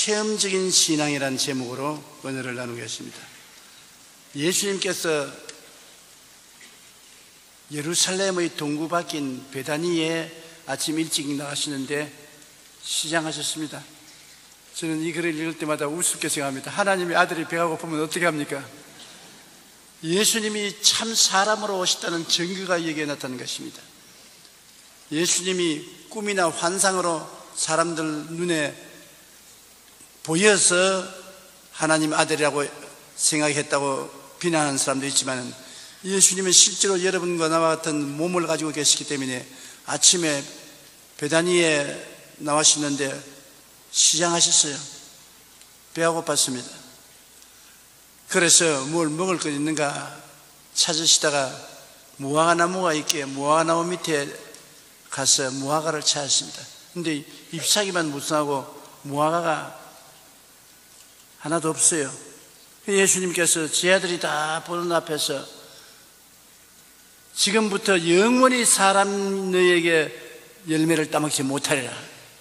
체험적인 신앙이라는 제목으로 은혜를 나누겠습니다. 예수님께서 예루살렘의 동구 밖인 베다니에 아침 일찍 나가시는데 시장하셨습니다. 저는 이 글을 읽을 때마다 우습게 생각합니다. 하나님의 아들이 배가 고프면 어떻게 합니까? 예수님이 참 사람으로 오셨다는 증거가 여기에 나타난 것입니다. 예수님이 꿈이나 환상으로 사람들 눈에 보여서 하나님 아들이라고 생각했다고 비난하는 사람도 있지만, 예수님은 실제로 여러분과 나와 같은 몸을 가지고 계시기 때문에 아침에 베다니에 나와셨는데 시장하셨어요. 배가 고팠습니다. 그래서 뭘 먹을 것 있는가 찾으시다가 무화과 나무가 있기에 무화과 나무 밑에 가서 무화과를 찾았습니다. 근데 잎사귀만 무성하고 무화과가 하나도 없어요. 예수님께서 제 아들이 다 보는 앞에서 지금부터 영원히 사람 너희에게 열매를 따먹지 못하리라.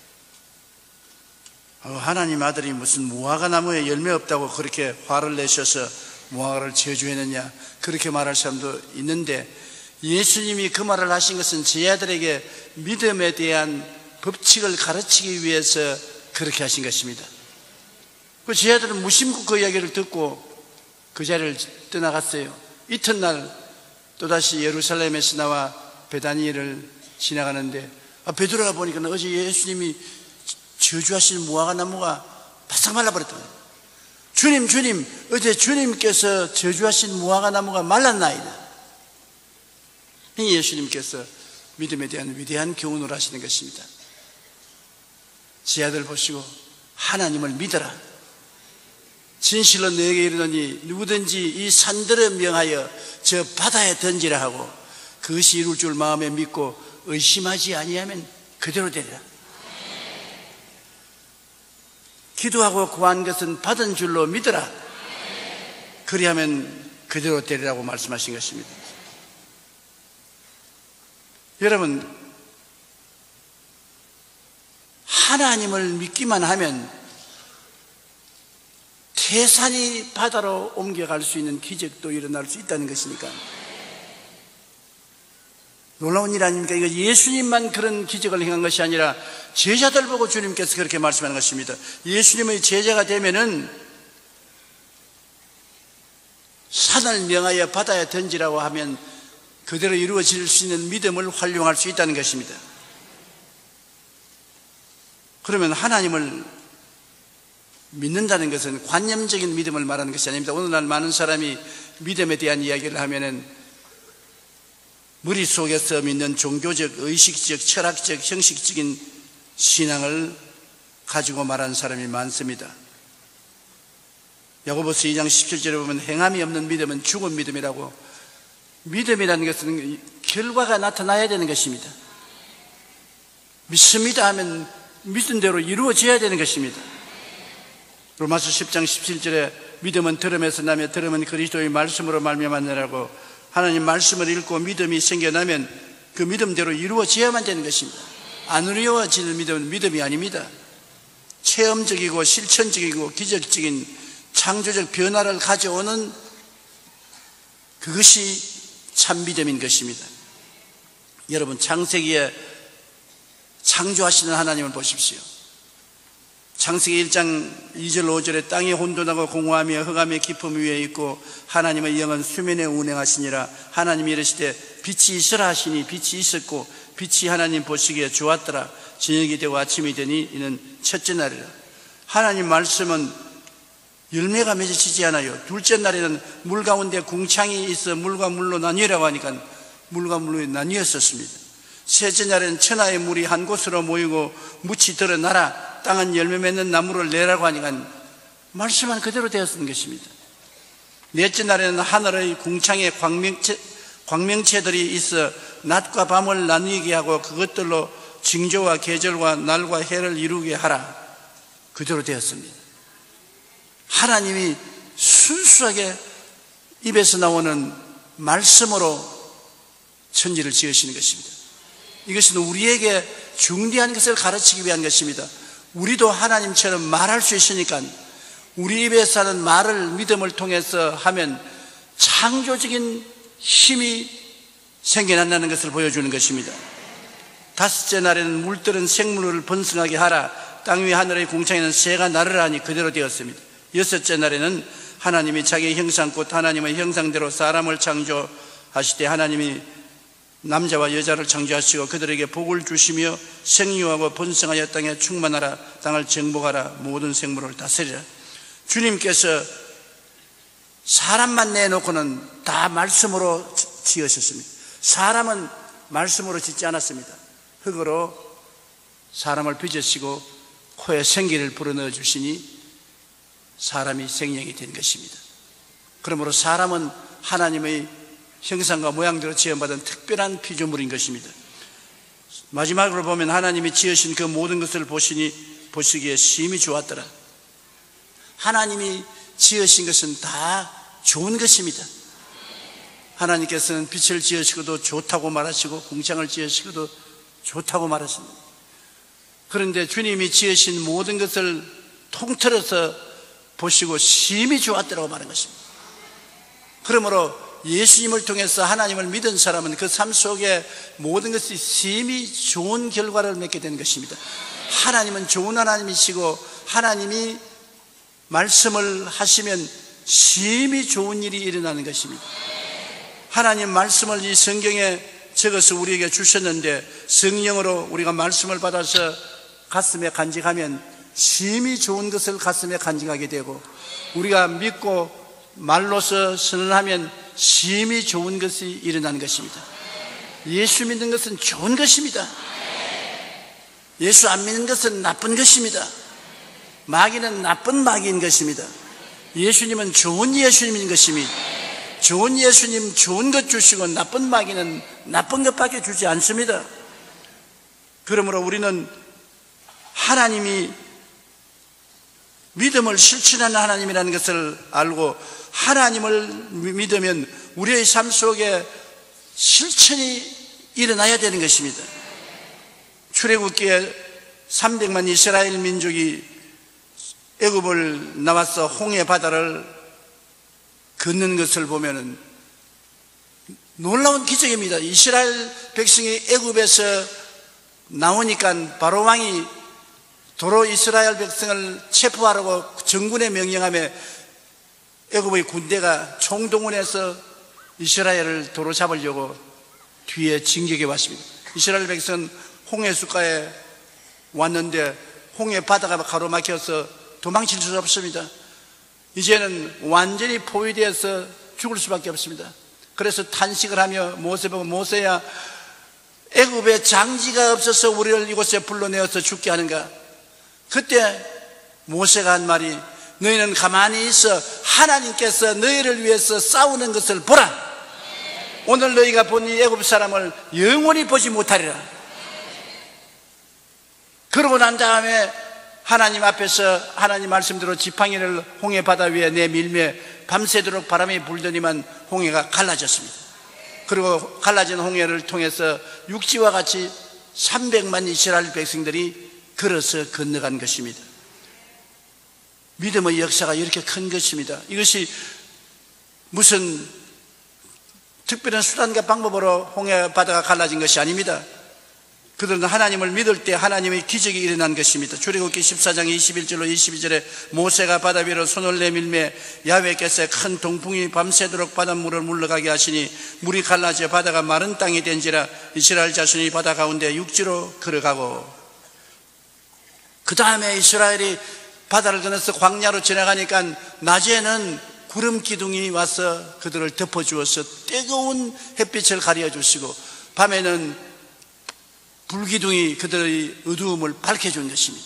하나님 아들이 무슨 무화과 나무에 열매 없다고 그렇게 화를 내셔서 무화과를 저주했느냐, 그렇게 말할 사람도 있는데, 예수님이 그 말을 하신 것은 제 아들에게 믿음에 대한 법칙을 가르치기 위해서 그렇게 하신 것입니다. 그 제 아들은 무심코 그 이야기를 듣고 그 자리를 떠나갔어요. 이튿날 또다시 예루살렘에서 나와 베다니를 지나가는데, 베드로가 보니까 어제 예수님이 저주하신 무화과 나무가 바싹 말라버렸더니, 주님, 어제 주님께서 저주하신 무화과 나무가 말랐나이다. 예수님께서 믿음에 대한 위대한 교훈을 하시는 것입니다. 제 아들 보시고 하나님을 믿어라. 진실로 너에게 이르노니 누구든지 이 산들을 명하여 저 바다에 던지라 하고 그것이 이룰 줄 마음에 믿고 의심하지 아니하면 그대로 되리라. 기도하고 구한 것은 받은 줄로 믿어라. 그리하면 그대로 되리라고 말씀하신 것입니다. 여러분, 하나님을 믿기만 하면 태산이 바다로 옮겨갈 수 있는 기적도 일어날 수 있다는 것이니까. 놀라운 일 아닙니까? 이거 예수님만 그런 기적을 행한 것이 아니라 제자들 보고 주님께서 그렇게 말씀하는 것입니다. 예수님의 제자가 되면은 산을 명하여 바다에 던지라고 하면 그대로 이루어질 수 있는 믿음을 활용할 수 있다는 것입니다. 그러면 하나님을 믿는다는 것은 관념적인 믿음을 말하는 것이 아닙니다. 오늘날 많은 사람이 믿음에 대한 이야기를 하면은 머릿속에서 믿는 종교적, 의식적, 철학적, 형식적인 신앙을 가지고 말하는 사람이 많습니다. 야고보서 2장 17절에 보면 행함이 없는 믿음은 죽은 믿음이라고, 믿음이라는 것은 결과가 나타나야 되는 것입니다. 믿습니다 하면 믿은 대로 이루어져야 되는 것입니다. 로마서 10장 17절에 믿음은 들음에서 나며 들음은 그리스도의 말씀으로 말미암았느라고, 하나님 말씀을 읽고 믿음이 생겨나면 그 믿음대로 이루어져야만 되는 것입니다. 안 이루어지는 믿음은 믿음이 아닙니다. 체험적이고 실천적이고 기적적인 창조적 변화를 가져오는 그것이 참 믿음인 것입니다. 여러분, 창세기에 창조하시는 하나님을 보십시오. 창세기 1장 2절 5절에 땅이 혼돈하고 공허하며 흑암의 깊음 위에 있고 하나님의 영은 수면에 운행하시니라. 하나님이 이르시되 빛이 있으라 하시니 빛이 있었고 빛이 하나님 보시기에 좋았더라. 저녁이 되고 아침이 되니 이는 첫째 날이라. 하나님 말씀은 열매가 맺어지지 않아요. 둘째 날에는 물 가운데 궁창이 있어 물과 물로 나뉘라고 하니까 물과 물로 나뉘었었습니다. 셋째 날에는 천하의 물이 한 곳으로 모이고 묻이 드러나라. 땅은 열매 맺는 나무를 내라고 하니까 말씀은 그대로 되었던 것입니다. 넷째 날에는 하늘의 궁창에 광명체들이 있어 낮과 밤을 나누게 하고 그것들로 징조와 계절과 날과 해를 이루게 하라. 그대로 되었습니다. 하나님이 순수하게 입에서 나오는 말씀으로 천지를 지으시는 것입니다. 이것은 우리에게 중대한 것을 가르치기 위한 것입니다. 우리도 하나님처럼 말할 수 있으니까 우리 입에서 하는 말을 믿음을 통해서 하면 창조적인 힘이 생겨난다는 것을 보여주는 것입니다. 다섯째 날에는 물들은 생물을 번성하게 하라. 땅 위 하늘의 궁창에는 새가 나르라 하니 그대로 되었습니다. 여섯째 날에는 하나님이 자기의 형상 곧 하나님의 형상대로 사람을 창조하시되 하나님이 남자와 여자를 창조하시고 그들에게 복을 주시며 생육하고 번성하여 땅에 충만하라. 땅을 정복하라. 모든 생물을 다스리라. 주님께서 사람만 내놓고는 다 말씀으로 지으셨습니다. 사람은 말씀으로 짓지 않았습니다. 흙으로 사람을 빚으시고 코에 생기를 불어넣어 주시니 사람이 생명이 된 것입니다. 그러므로 사람은 하나님의 형상과 모양대로 지음받은 특별한 피조물인 것입니다. 마지막으로 보면 하나님이 지으신 그 모든 것을 보시기에 심히 좋았더라. 하나님이 지으신 것은 다 좋은 것입니다. 하나님께서는 빛을 지으시고도 좋다고 말하시고 궁창을 지으시고도 좋다고 말하십니다. 그런데 주님이 지으신 모든 것을 통틀어서 보시고 심히 좋았더라고 말한 것입니다. 그러므로 예수님을 통해서 하나님을 믿은 사람은 그 삶 속에 모든 것이 심히 좋은 결과를 맺게 되는 것입니다. 하나님은 좋은 하나님이시고 하나님이 말씀을 하시면 심히 좋은 일이 일어나는 것입니다. 하나님 말씀을 이 성경에 적어서 우리에게 주셨는데 성령으로 우리가 말씀을 받아서 가슴에 간직하면 심히 좋은 것을 가슴에 간직하게 되고 우리가 믿고 말로서 선언하면 심히 좋은 것이 일어나는 것입니다. 예수 믿는 것은 좋은 것입니다. 예수 안 믿는 것은 나쁜 것입니다. 마귀는 나쁜 마귀인 것입니다. 예수님은 좋은 예수님인 것입니다. 좋은 예수님 좋은 것 주시고 나쁜 마귀는 나쁜 것밖에 주지 않습니다. 그러므로 우리는 하나님이 믿음을 실천하는 하나님이라는 것을 알고 하나님을 믿으면 우리의 삶 속에 실천이 일어나야 되는 것입니다. 출애굽기에 300만 이스라엘 민족이 애굽을 나와서 홍해 바다를 걷는 것을 보면은 놀라운 기적입니다. 이스라엘 백성이 애굽에서 나오니까 바로 왕이 도로 이스라엘 백성을 체포하라고 정군에 명령하며 애굽의 군대가 총동원해서 이스라엘을 도로 잡으려고 뒤에 진격해 왔습니다. 이스라엘 백성은 홍해 숫가에 왔는데 홍해 바다가 가로막혀서 도망칠 수 없습니다. 이제는 완전히 포위되어서 죽을 수밖에 없습니다. 그래서 탄식을 하며 모세 보고 모세야 애굽에 장지가 없어서 우리를 이곳에 불러내어서 죽게 하는가? 그때 모세가 한 말이 너희는 가만히 있어 하나님께서 너희를 위해서 싸우는 것을 보라. 오늘 너희가 본 이 애굽 사람을 영원히 보지 못하리라. 그러고 난 다음에 하나님 앞에서 하나님 말씀대로 지팡이를 홍해 바다 위에 내밀며 밤새도록 바람이 불더니만 홍해가 갈라졌습니다. 그리고 갈라진 홍해를 통해서 육지와 같이 300만 이스라엘 백성들이 걸어서 건너간 것입니다. 믿음의 역사가 이렇게 큰 것입니다. 이것이 무슨 특별한 수단과 방법으로 홍해 바다가 갈라진 것이 아닙니다. 그들은 하나님을 믿을 때 하나님의 기적이 일어난 것입니다. 출애굽기 14장 21절로 22절에 모세가 바다 위로 손을 내밀며 야훼께서 큰 동풍이 밤새도록 바닷물을 물러가게 하시니 물이 갈라져 바다가 마른 땅이 된지라 이스라엘 자손이 바다 가운데 육지로 걸어가고 그 다음에 이스라엘이 바다를 건너서 광야로 지나가니까 낮에는 구름 기둥이 와서 그들을 덮어주어서 뜨거운 햇빛을 가려주시고 밤에는 불기둥이 그들의 어두움을 밝혀준 것입니다.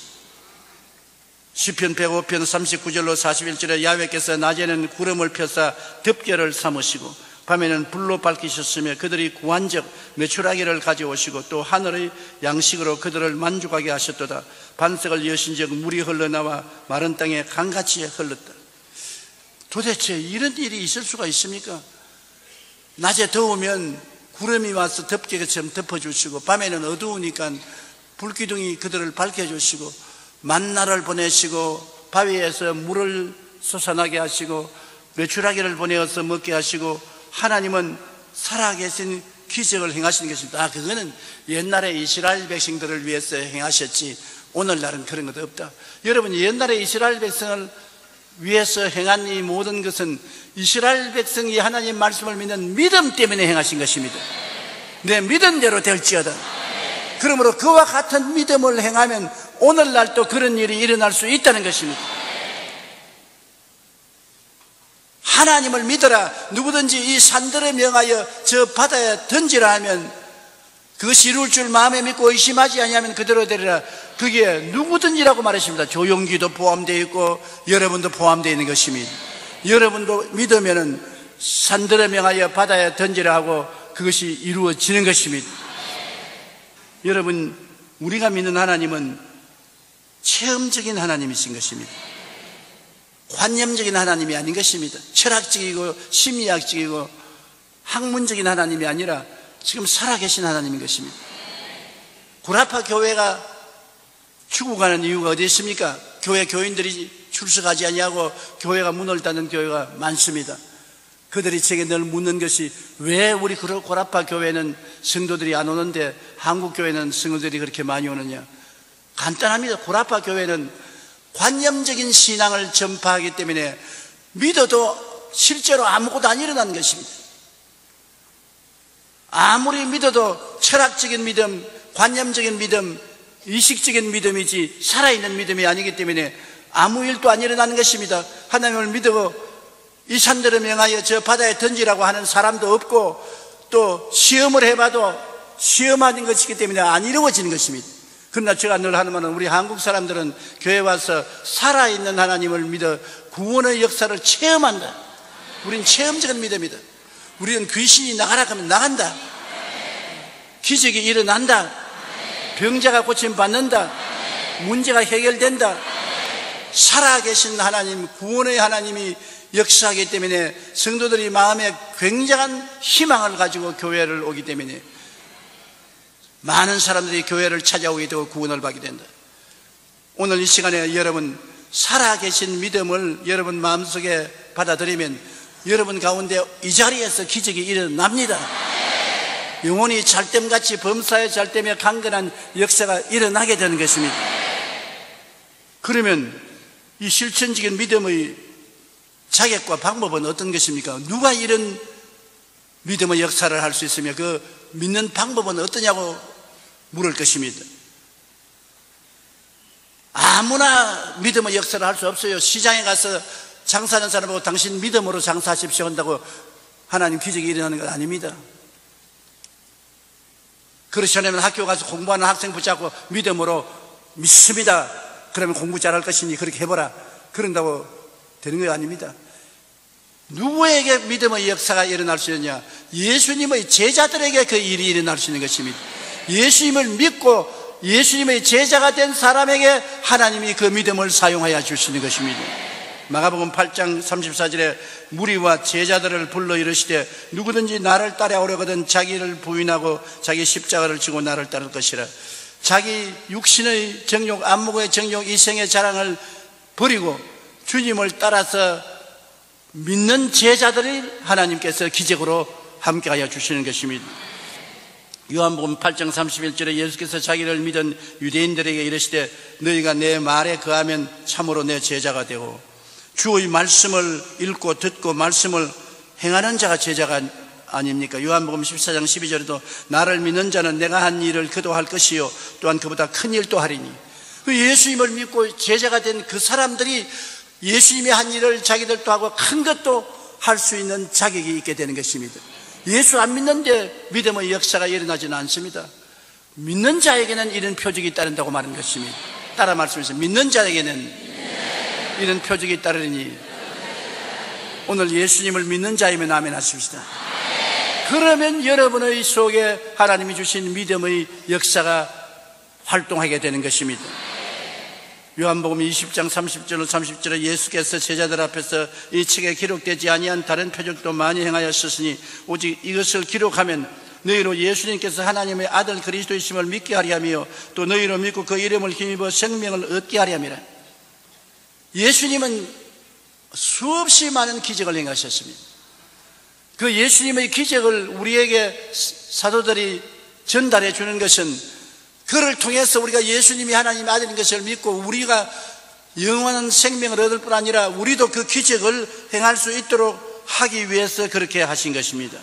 시편 105편 39절로 41절에 야훼께서 낮에는 구름을 펴사 덮개를 삼으시고 밤에는 불로 밝히셨으며 그들이 구한적 메추라기를 가져오시고 또 하늘의 양식으로 그들을 만족하게 하셨도다. 반석을 여신적 물이 흘러나와 마른 땅에 강같이 흘렀다. 도대체 이런 일이 있을 수가 있습니까? 낮에 더우면 구름이 와서 덮개처럼 덮어주시고 밤에는 어두우니까 불기둥이 그들을 밝혀주시고 만나를 보내시고 바위에서 물을 솟아나게 하시고 메추라기를 보내어서 먹게 하시고 하나님은 살아계신 기적을 행하시는 것입니다. 그거는 옛날에 이스라엘 백성들을 위해서 행하셨지 오늘날은 그런 것 없다. 여러분, 옛날에 이스라엘 백성을 위해서 행한 이 모든 것은 이스라엘 백성이 하나님 말씀을 믿는 믿음 때문에 행하신 것입니다. 내 믿음대로 될지어다. 그러므로 그와 같은 믿음을 행하면 오늘날 또 그런 일이 일어날 수 있다는 것입니다. 하나님을 믿어라. 누구든지 이 산들에 명하여 저 바다에 던지라 하면 그것이 이룰 줄 마음에 믿고 의심하지 아니하면 그대로 되리라. 그게 누구든지라고 말했습니다. 조용기도 포함되어 있고 여러분도 포함되어 있는 것입니다. 여러분도 믿으면 산들에 명하여 바다에 던지라 하고 그것이 이루어지는 것입니다. 여러분, 우리가 믿는 하나님은 체험적인 하나님이신 것입니다. 관념적인 하나님이 아닌 것입니다. 철학적이고 심리학적이고 학문적인 하나님이 아니라 지금 살아계신 하나님인 것입니다. 구라파 교회가 죽어가는 이유가 어디 있습니까? 교회 교인들이 출석하지 아니하고 교회가 문을 닫는 교회가 많습니다. 그들이 제게 늘 묻는 것이 왜 우리 구라파 교회는 성도들이 안 오는데 한국 교회는 성도들이 그렇게 많이 오느냐? 간단합니다. 구라파 교회는 관념적인 신앙을 전파하기 때문에 믿어도 실제로 아무것도 안 일어나는 것입니다. 아무리 믿어도 철학적인 믿음, 관념적인 믿음, 의식적인 믿음이지 살아있는 믿음이 아니기 때문에 아무 일도 안 일어나는 것입니다. 하나님을 믿어 이 산들을 명하여 저 바다에 던지라고 하는 사람도 없고 또 시험을 해봐도 시험하는 것이기 때문에 안 이루어지는 것입니다. 그러나 제가 늘 하는 말은 우리 한국 사람들은 교회 와서 살아있는 하나님을 믿어 구원의 역사를 체험한다. 우린 체험적인 믿음이다. 우리는 귀신이 나가라 하면 나간다. 기적이 일어난다. 병자가 고침받는다. 문제가 해결된다. 살아계신 하나님, 구원의 하나님이 역사하기 때문에 성도들이 마음에 굉장한 희망을 가지고 교회를 오기 때문에 많은 사람들이 교회를 찾아오게 되고 구원을 받게 된다. 오늘 이 시간에 여러분 살아계신 믿음을 여러분 마음속에 받아들이면 여러분 가운데 이 자리에서 기적이 일어납니다. 영혼이 잘됨같이 범사에 잘되며 강건한 역사가 일어나게 되는 것입니다. 그러면 이 실천적인 믿음의 자격과 방법은 어떤 것입니까? 누가 이런 믿음의 역사를 할 수 있으며 그 믿는 방법은 어떠냐고 물을 것입니다. 아무나 믿음의 역사를 할 수 없어요. 시장에 가서 장사하는 사람 보고 당신 믿음으로 장사하십시오 한다고 하나님 기적이 일어나는 것 아닙니다. 그렇지 않으면 학교 가서 공부하는 학생 붙잡고 믿음으로 믿습니다. 그러면 공부 잘할 것이니 그렇게 해보라. 그런다고 되는 거 아닙니다. 누구에게 믿음의 역사가 일어날 수 있느냐? 예수님의 제자들에게 그 일이 일어날 수 있는 것입니다. 예수님을 믿고 예수님의 제자가 된 사람에게 하나님이 그 믿음을 사용하여 주시는 것입니다. 마가복음 8장 34절에 무리와 제자들을 불러 이르시되 누구든지 나를 따라오려거든 자기를 부인하고 자기 십자가를 지고 나를 따를 것이라. 자기 육신의 정욕, 안목의 정욕, 이생의 자랑을 버리고 주님을 따라서 믿는 제자들을 하나님께서 기적으로 함께하여 주시는 것입니다. 요한복음 8장 31절에 예수께서 자기를 믿은 유대인들에게 이르시되 너희가 내 말에 거하면 참으로 내 제자가 되고 주의 말씀을 읽고 듣고 말씀을 행하는 자가 제자가 아닙니까? 요한복음 14장 12절에도 나를 믿는 자는 내가 한 일을 그도 할 것이요 또한 그보다 큰 일도 하리니. 예수님을 믿고 제자가 된 그 사람들이 예수님이 한 일을 자기들도 하고 큰 것도 할 수 있는 자격이 있게 되는 것입니다. 예수 안 믿는데 믿음의 역사가 일어나지는 않습니다. 믿는 자에게는 이런 표적이 따른다고 말하는 것입니다. 따라 말씀하세요. 믿는 자에게는 이런 표적이 따르니. 오늘 예수님을 믿는 자이면 아멘 하십시다. 그러면 여러분의 속에 하나님이 주신 믿음의 역사가 활동하게 되는 것입니다. 요한복음 20장 30절에 예수께서 제자들 앞에서 이 책에 기록되지 아니한 다른 표적도 많이 행하였으니 오직 이것을 기록하면 너희로 예수님께서 하나님의 아들 그리스도이심을 믿게 하려 하며 또 너희로 믿고 그 이름을 힘입어 생명을 얻게 하려 함이라. 예수님은 수없이 많은 기적을 행하셨습니다. 그 예수님의 기적을 우리에게 사도들이 전달해 주는 것은 그를 통해서 우리가 예수님이 하나님의 아들인 것을 믿고 우리가 영원한 생명을 얻을 뿐 아니라 우리도 그 기적을 행할 수 있도록 하기 위해서 그렇게 하신 것입니다.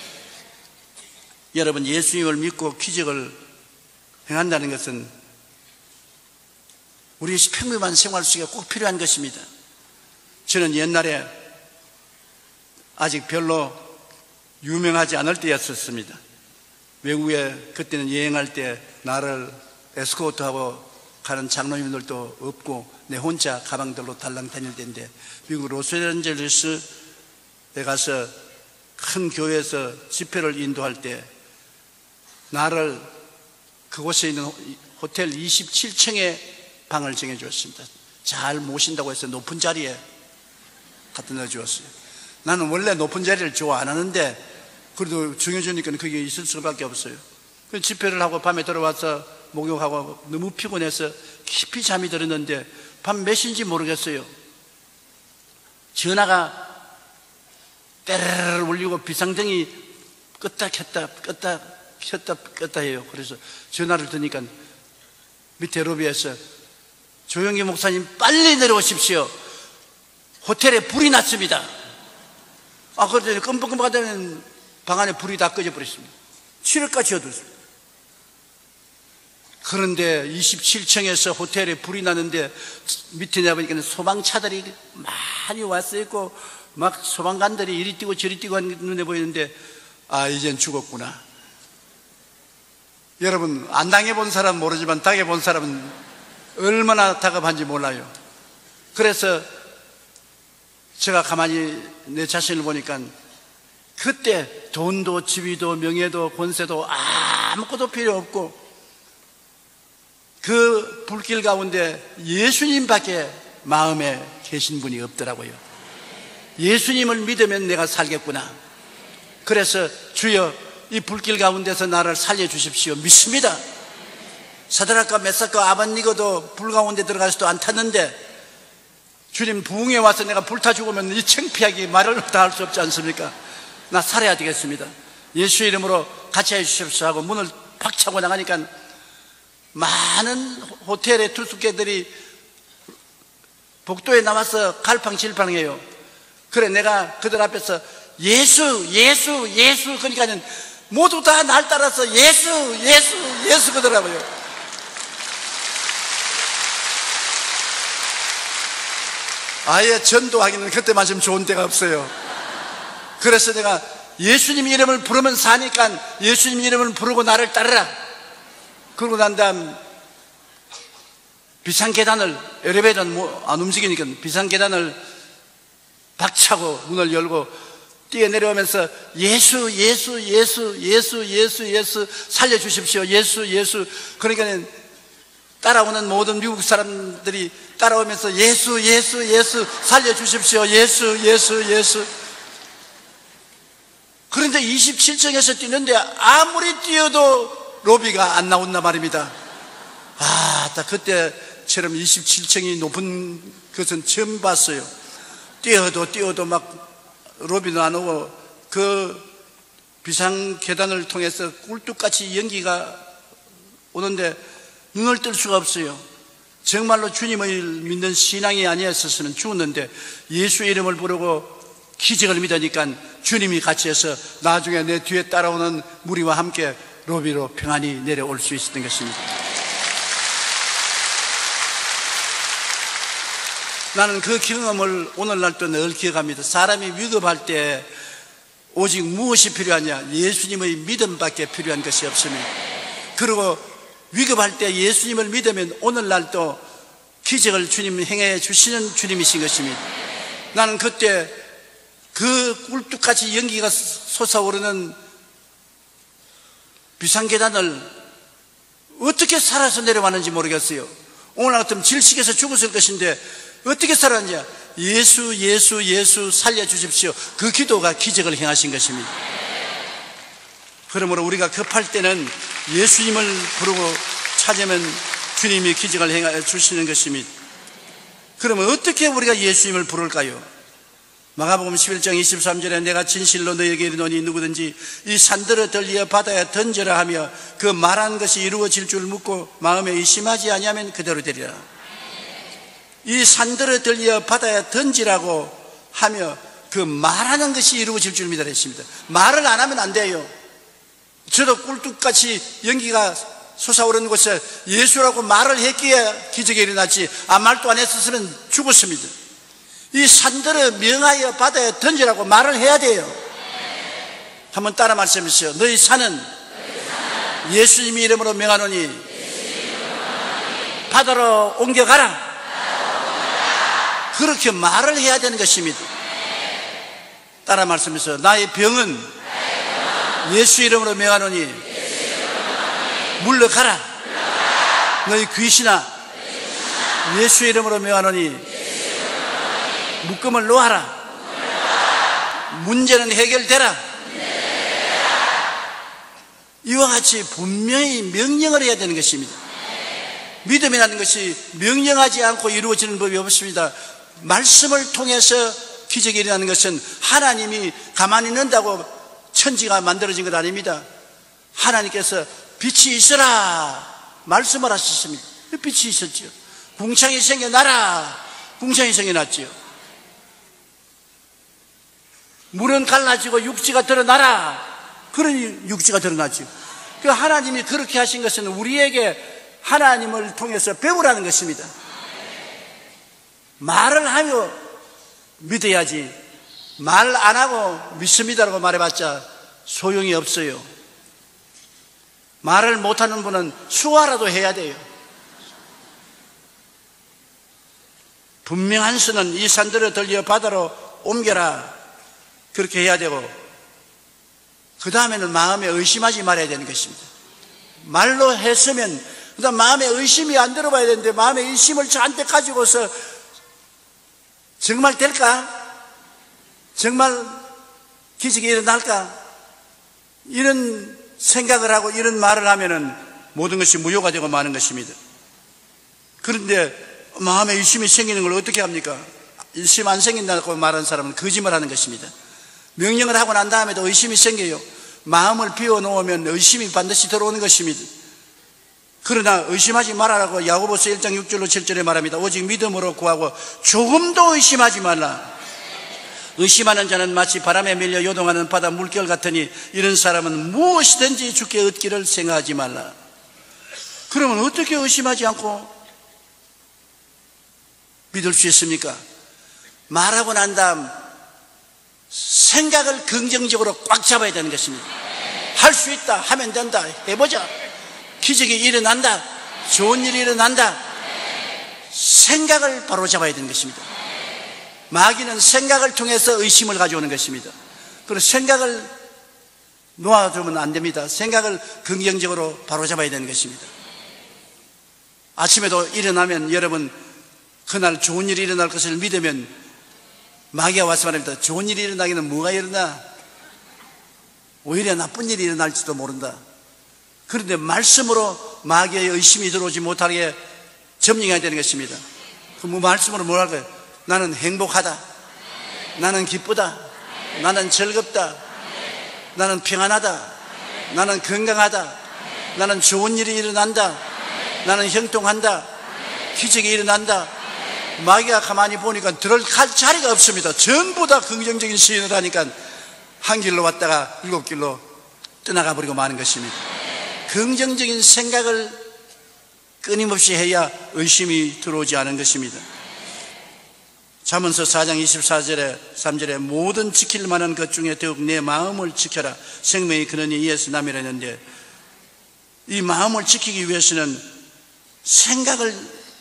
여러분, 예수님을 믿고 기적을 행한다는 것은 우리 평범한 생활 속에 꼭 필요한 것입니다. 저는 옛날에 아직 별로 유명하지 않을 때였었습니다. 외국에 그때는 여행할 때 나를 에스코트하고 가는 장로님들도 없고 내 혼자 가방들로 달랑 다닐 때인데 미국 로스앤젤레스에 가서 큰 교회에서 집회를 인도할 때 나를 그곳에 있는 호텔 27층에 방을 정해주었습니다. 잘 모신다고 해서 높은 자리에 갖다 넣어주었어요. 나는 원래 높은 자리를 좋아 안 하는데 그래도 정해주니까 거기에 있을 수밖에 없어요. 집회를 하고 밤에 들어와서 목욕하고 너무 피곤해서 깊이 잠이 들었는데 밤 몇 시인지 모르겠어요. 전화가 때르르 울리고 비상등이 껐다 켰다 껐다 켰다 껐다 해요. 그래서 전화를 드니까 밑에 로비에서 조영기 목사님 빨리 내려오십시오. 호텔에 불이 났습니다. 그런데 끔뻑끔뻑 하다면 방 안에 불이 다 꺼져 버렸습니다. 7월까지 어두웠습니다. 그런데 27층에서 호텔에 불이 나는데 밑에 내보니까 소방차들이 많이 왔어 있고 막 소방관들이 이리 뛰고 저리 뛰고 하는 눈에 보이는데 이젠 죽었구나. 여러분, 안 당해본 사람은 모르지만 당해본 사람은 얼마나 다급한지 몰라요. 그래서 제가 가만히 내 자신을 보니까 그때 돈도 지위도 명예도 권세도 아무것도 필요 없고 그 불길 가운데 예수님밖에 마음에 계신 분이 없더라고요. 예수님을 믿으면 내가 살겠구나. 그래서 주여 이 불길 가운데서 나를 살려주십시오. 믿습니다. 사드락과 메삭과 아벳니고도 불 가운데 들어가서도 안 탔는데 주님 부흥에 와서 내가 불타 죽으면 이 창피하게 말을 다 할 수 없지 않습니까? 나 살아야 되겠습니다. 예수 이름으로 같이 해주십시오 하고 문을 팍 차고 나가니까 많은 호텔의 투숙객들이 복도에 나와서 갈팡질팡해요. 그래 내가 그들 앞에서 예수 그러니까는 모두 다 날 따라서 예수 그러더라고요. 아예 전도하기는 그때만 좀 좋은 때가 없어요. 그래서 내가 예수님 이름을 부르면 사니까 예수님 이름을 부르고 나를 따르라. 그러고 난 다음 비상계단을 엘리베이터는 안 움직이니까 비상계단을 박차고 문을 열고 뛰어내려오면서 예수 살려주십시오. 예수 그러니까 따라오는 모든 미국 사람들이 따라오면서 예수 살려주십시오. 예수 그런데 27층에서 뛰는데 아무리 뛰어도 로비가 안 나온단 말입니다. 딱 그때처럼 27층이 높은 것은 처음 봤어요. 뛰어도 막 로비도 안 오고 그 비상 계단을 통해서 꿀뚝같이 연기가 오는데 눈을 뜰 수가 없어요. 정말로 주님을 믿는 신앙이 아니었으면 죽었는데 예수 이름을 부르고 기적을 믿으니까 주님이 같이 해서 나중에 내 뒤에 따라오는 무리와 함께 로비로 평안히 내려올 수 있었던 것입니다. 나는 그 경험을 오늘날도 늘 기억합니다. 사람이 위급할 때 오직 무엇이 필요하냐? 예수님의 믿음밖에 필요한 것이 없습니다. 그리고 위급할 때 예수님을 믿으면 오늘날도 기적을 주님이 행해 주시는 주님이신 것입니다. 나는 그때 그 꿀뚝같이 연기가 솟아오르는 비상계단을 어떻게 살아서 내려왔는지 모르겠어요. 오늘 같으면 질식해서 죽었을 것인데 어떻게 살았냐? 예수 살려주십시오. 그 기도가 기적을 행하신 것입니다. 그러므로 우리가 급할 때는 예수님을 부르고 찾으면 주님이 기적을 행해 주시는 것입니다. 그러면 어떻게 우리가 예수님을 부를까요? 마가복음 11장 23절에 내가 진실로 너에게 이르노니 누구든지 이 산들을 들리어 바다에 던져라 하며 그 말한 것이 이루어질 줄 묻고 마음에 의심하지 아니하면 그대로 되리라. 이 산들을 들리어 바다에 던지라고 하며 그 말하는 것이 이루어질 줄 믿으라 했습니다. 말을 안 하면 안 돼요. 저도 꿀뚝같이 연기가 솟아오르는 곳에 예수라고 말을 했기에 기적이 일어났지 아무 말도 안 했었으면 죽었습니다. 이 산들을 명하여 바다에 던지라고 말을 해야 돼요. 한번 따라 말씀하세요. 너희 산은 예수님의 이름으로 명하노니 바다로 옮겨가라. 그렇게 말을 해야 되는 것입니다. 따라 말씀하세요. 나의 병은 예수 이름으로 명하노니 물러가라. 너희 귀신아 예수 이름으로 명하노니 묶음을 놓아라. 문제는 해결되라. 이와 같이 분명히 명령을 해야 되는 것입니다. 믿음이라는 것이 명령하지 않고 이루어지는 법이 없습니다. 말씀을 통해서 기적이 일어나는 것은 하나님이 가만히 있는다고 천지가 만들어진 것 아닙니다. 하나님께서 빛이 있어라 말씀을 하셨습니다. 빛이 있었죠. 궁창이 생겨나라. 궁창이 생겨났죠. 물은 갈라지고 육지가 드러나라. 그러니 육지가 드러났죠. 그 하나님이 그렇게 하신 것은 우리에게 하나님을 통해서 배우라는 것입니다. 말을 하며 믿어야지 말 안 하고 믿습니다라고 말해봤자 소용이 없어요. 말을 못하는 분은 수화라도 해야 돼요. 분명한 수는 이 산들을 들려 바다로 옮겨라. 그렇게 해야 되고 그 다음에는 마음에 의심하지 말아야 되는 것입니다. 말로 했으면 그다음 마음에 의심이 안 들어봐야 되는데 마음에 의심을 잔뜩 가지고서 정말 될까? 정말 기적이 일어날까? 이런 생각을 하고 이런 말을 하면은 모든 것이 무효가 되고 마는 것입니다. 그런데 마음에 의심이 생기는 걸 어떻게 합니까? 의심 안 생긴다고 말하는 사람은 거짓말하는 것입니다. 명령을 하고 난 다음에도 의심이 생겨요. 마음을 비워놓으면 의심이 반드시 들어오는 것입니다. 그러나 의심하지 말아라고 야고보서 1장 6절로 7절에 말합니다. 오직 믿음으로 구하고 조금도 의심하지 말라. 의심하는 자는 마치 바람에 밀려 요동하는 바다 물결 같으니 이런 사람은 무엇이든지 주께 얻기를 생각하지 말라. 그러면 어떻게 의심하지 않고 믿을 수 있습니까? 말하고 난 다음 생각을 긍정적으로 꽉 잡아야 되는 것입니다. 할 수 있다, 하면 된다, 해보자, 기적이 일어난다, 좋은 일이 일어난다. 생각을 바로 잡아야 되는 것입니다. 마귀는 생각을 통해서 의심을 가져오는 것입니다. 그리고 생각을 놓아주면 안 됩니다. 생각을 긍정적으로 바로 잡아야 되는 것입니다. 아침에도 일어나면 여러분 그날 좋은 일이 일어날 것을 믿으면 마귀가 와서 말합니다. 좋은 일이 일어나기는 뭐가 일어나? 오히려 나쁜 일이 일어날지도 모른다. 그런데 말씀으로 마귀의 의심이 들어오지 못하게 점령해야 되는 것입니다. 그 말씀으로 뭘 할까요? 나는 행복하다. 나는 기쁘다. 나는 즐겁다. 나는 평안하다. 나는 건강하다. 나는 좋은 일이 일어난다. 나는 형통한다. 기적이 일어난다. 마귀가 가만히 보니까 들어갈 자리가 없습니다. 전부 다 긍정적인 시인을 하니까 한 길로 왔다가 7길로 떠나가 버리고 마는 것입니다. 긍정적인 생각을 끊임없이 해야 의심이 들어오지 않은 것입니다. 잠언서 4장 24절에 3절에 모든 지킬 만한 것 중에 더욱 내 마음을 지켜라. 생명이 그러니 이에서 남이라 했는데 이 마음을 지키기 위해서는 생각을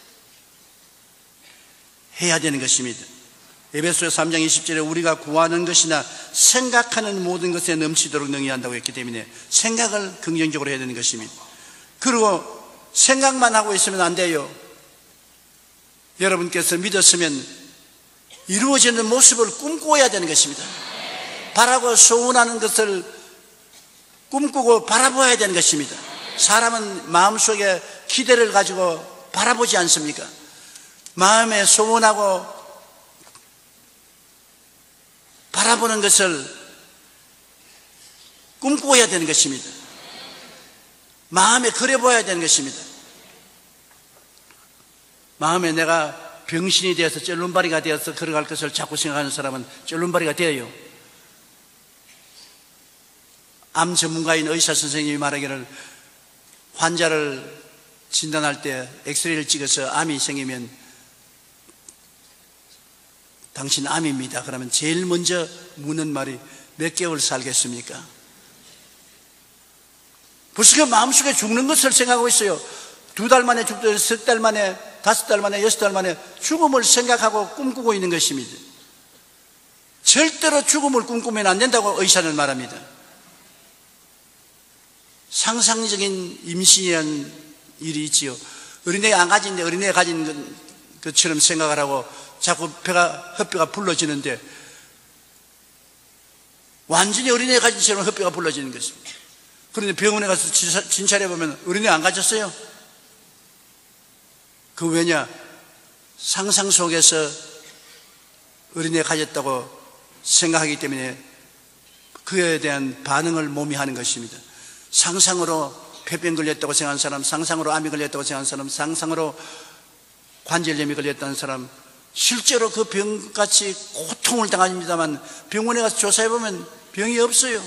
해야 되는 것입니다. 에베소서 3장 20절에 우리가 구하는 것이나 생각하는 모든 것에 넘치도록 능히 한다고 했기 때문에 생각을 긍정적으로 해야 되는 것입니다. 그리고 생각만 하고 있으면 안 돼요. 여러분께서 믿었으면 이루어지는 모습을 꿈꿔야 되는 것입니다. 바라고 소원하는 것을 꿈꾸고 바라봐야 되는 것입니다. 사람은 마음속에 기대를 가지고 바라보지 않습니까? 마음에 소원하고 바라보는 것을 꿈꾸어야 되는 것입니다. 마음에 그려봐야 되는 것입니다. 마음에 내가 병신이 되어서 쩔눈바리가 되어서 걸어갈 것을 자꾸 생각하는 사람은 쩔눈바리가 되어요. 암 전문가인 의사 선생님이 말하기를 환자를 진단할 때 엑스레이를 찍어서 암이 생기면 당신 암입니다. 그러면 제일 먼저 묻는 말이 몇 개월 살겠습니까? 벌써 그 마음속에 죽는 것을 생각하고 있어요. 2달 만에 죽든 3달 만에 5달 만에 6달 만에 죽음을 생각하고 꿈꾸고 있는 것입니다. 절대로 죽음을 꿈꾸면 안 된다고 의사는 말합니다. 상상적인 임신이라는 일이 있지요. 어린애가 안 가진데 어린애가 가진 것처럼 생각을 하고 자꾸 헛배가 불러지는데 완전히 어린애가 가진 것처럼 헛배가 불러지는 것입니다. 그런데 병원에 가서 진찰해 보면 어린애 안 가졌어요. 그 왜냐? 상상 속에서 어린애 가졌다고 생각하기 때문에 그에 대한 반응을 몸이 하는 것입니다. 상상으로 폐병 걸렸다고 생각하는 사람, 상상으로 암이 걸렸다고 생각하는 사람, 상상으로 관절염이 걸렸다는 사람, 실제로 그 병같이 고통을 당합니다만 병원에 가서 조사해보면 병이 없어요.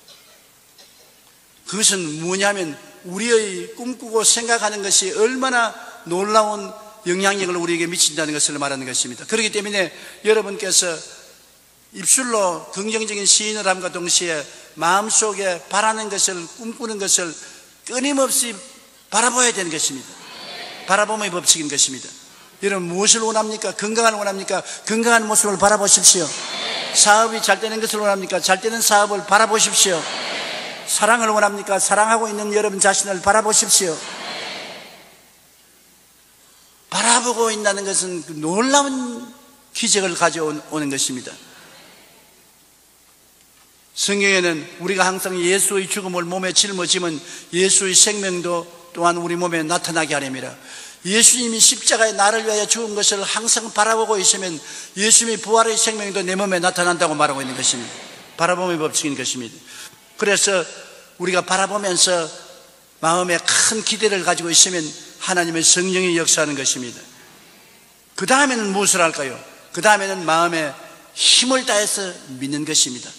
그것은 뭐냐면 우리의 꿈꾸고 생각하는 것이 얼마나 놀라운 영향력을 우리에게 미친다는 것을 말하는 것입니다. 그렇기 때문에 여러분께서 입술로 긍정적인 시인을 함과 동시에 마음속에 바라는 것을 꿈꾸는 것을 끊임없이 바라봐야 되는 것입니다. 바라봄의 법칙인 것입니다. 여러분 무엇을 원합니까? 건강을 원합니까? 건강한 모습을 바라보십시오. 사업이 잘 되는 것을 원합니까? 잘 되는 사업을 바라보십시오. 사랑을 원합니까? 사랑하고 있는 여러분 자신을 바라보십시오. 바라보고 있다는 것은 놀라운 기적을 가져오는 것입니다. 성경에는 우리가 항상 예수의 죽음을 몸에 짊어지면 예수의 생명도 또한 우리 몸에 나타나게 하렵니다. 예수님이 십자가에 나를 위하여 죽은 것을 항상 바라보고 있으면 예수님의 부활의 생명도 내 몸에 나타난다고 말하고 있는 것입니다. 바라봄의 법칙인 것입니다. 그래서 우리가 바라보면서 마음에 큰 기대를 가지고 있으면 하나님의 성령이 역사하는 것입니다. 그 다음에는 무엇을 할까요? 그 다음에는 마음에 힘을 다해서 믿는 것입니다.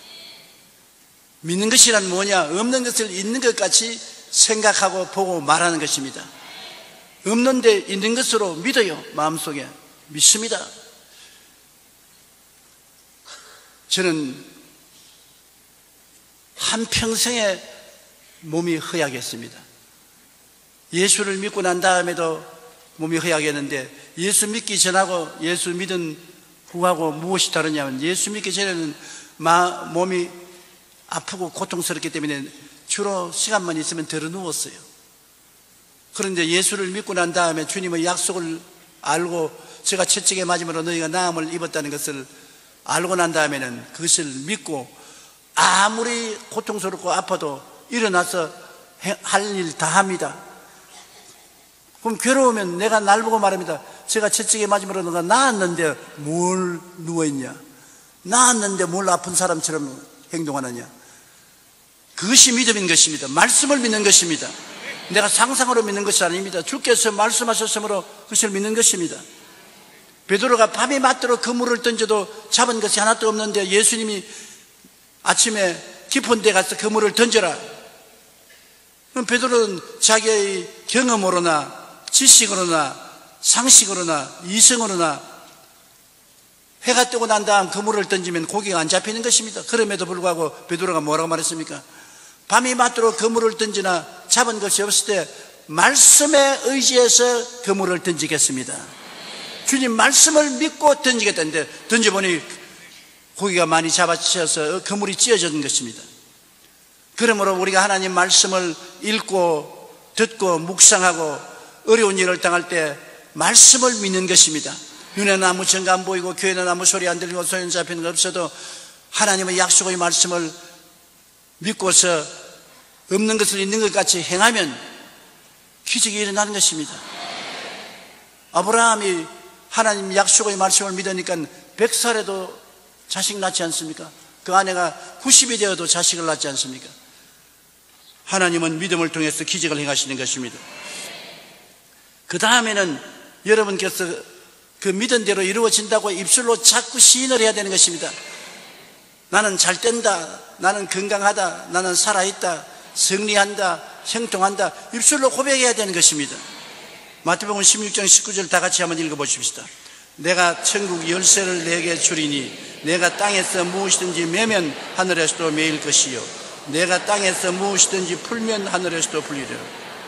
믿는 것이란 뭐냐? 없는 것을 있는 것 같이 생각하고 보고 말하는 것입니다. 없는데 있는 것으로 믿어요. 마음속에 믿습니다. 저는 한평생에 몸이 허약했습니다. 예수를 믿고 난 다음에도 몸이 허약했는데 예수 믿기 전하고 예수 믿은 후하고 무엇이 다르냐면 예수 믿기 전에는 몸이 아프고 고통스럽기 때문에 주로 시간만 있으면 들어 누웠어요. 그런데 예수를 믿고 난 다음에 주님의 약속을 알고 제가 채찍에 맞음으로 너희가 나음을 입었다는 것을 알고 난 다음에는 그것을 믿고 아무리 고통스럽고 아파도 일어나서 할 일 다 합니다. 그럼 괴로우면 내가 날 보고 말합니다. 제가 채찍에 맞음으로 너가 나았는데 뭘 누워있냐? 나았는데 뭘 아픈 사람처럼 행동하느냐? 그것이 믿음인 것입니다. 말씀을 믿는 것입니다. 내가 상상으로 믿는 것이 아닙니다. 주께서 말씀하셨으므로 그것을 믿는 것입니다. 베드로가 밤이 맞도록 그물을 던져도 잡은 것이 하나도 없는데 예수님이 아침에 깊은 데 가서 그물을 던져라. 그럼 베드로는 자기의 경험으로나 지식으로나 상식으로나 이성으로나 해가 뜨고 난 다음 그물을 던지면 고기가 안 잡히는 것입니다. 그럼에도 불구하고 베드로가 뭐라고 말했습니까? 밤이 맞도록 그물을 던지나 잡은 것이 없을 때 말씀에 의지해서 그물을 던지겠습니다. 주님 말씀을 믿고 던지겠다는데 던져보니 고기가 많이 잡아쳐서 그물이 찢어진 것입니다. 그러므로 우리가 하나님 말씀을 읽고 듣고 묵상하고 어려운 일을 당할 때 말씀을 믿는 것입니다. 눈에는 아무 증거 안 보이고 귀에는 아무 소리 안 들리고 소용 잡히는 거 없어도 하나님의 약속의 말씀을 믿고서 없는 것을 있는 것 같이 행하면 기적이 일어나는 것입니다. 아브라함이 하나님 약속의 말씀을 믿으니까 100살에도 자식 낳지 않습니까? 그 아내가 90이 되어도 자식을 낳지 않습니까? 하나님은 믿음을 통해서 기적을 행하시는 것입니다. 그 다음에는 여러분께서 그 믿은 대로 이루어진다고 입술로 자꾸 시인을 해야 되는 것입니다. 나는 잘 된다, 나는 건강하다, 나는 살아있다, 승리한다, 형통한다, 입술로 고백해야 되는 것입니다. 마태복음 16장 19절 다 같이 한번 읽어보십시다. 내가 천국 열쇠를 내게 주리니 내가 땅에서 무엇이든지 매면 하늘에서도 매일 것이요 내가 땅에서 무엇이든지 풀면 하늘에서도 풀리리라.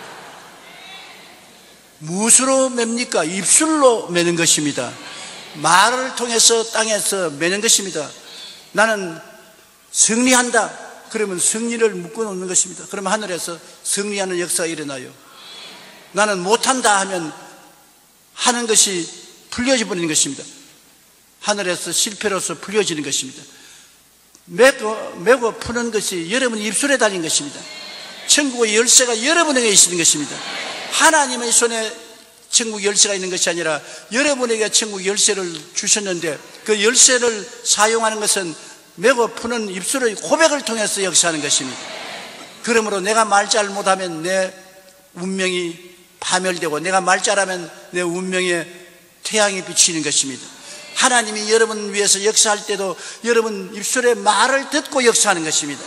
무엇으로 맵니까? 입술로 매는 것입니다. 말을 통해서 땅에서 매는 것입니다. 나는 승리한다 그러면 승리를 묶어놓는 것입니다. 그러면 하늘에서 승리하는 역사가 일어나요. 나는 못한다 하면 하는 것이 풀려져 버리는 것입니다. 하늘에서 실패로서 풀려지는 것입니다. 매고 푸는 것이 여러분 입술에 달린 것입니다. 천국의 열쇠가 여러분에게 있는 것입니다. 하나님의 손에 천국 열쇠가 있는 것이 아니라 여러분에게 천국 열쇠를 주셨는데 그 열쇠를 사용하는 것은 매고 푸는 입술의 고백을 통해서 역사하는 것입니다. 그러므로 내가 말 잘 못하면 내 운명이 파멸되고 내가 말 잘하면 내 운명에 태양이 비치는 것입니다. 하나님이 여러분 위해서 역사할 때도 여러분 입술의 말을 듣고 역사하는 것입니다.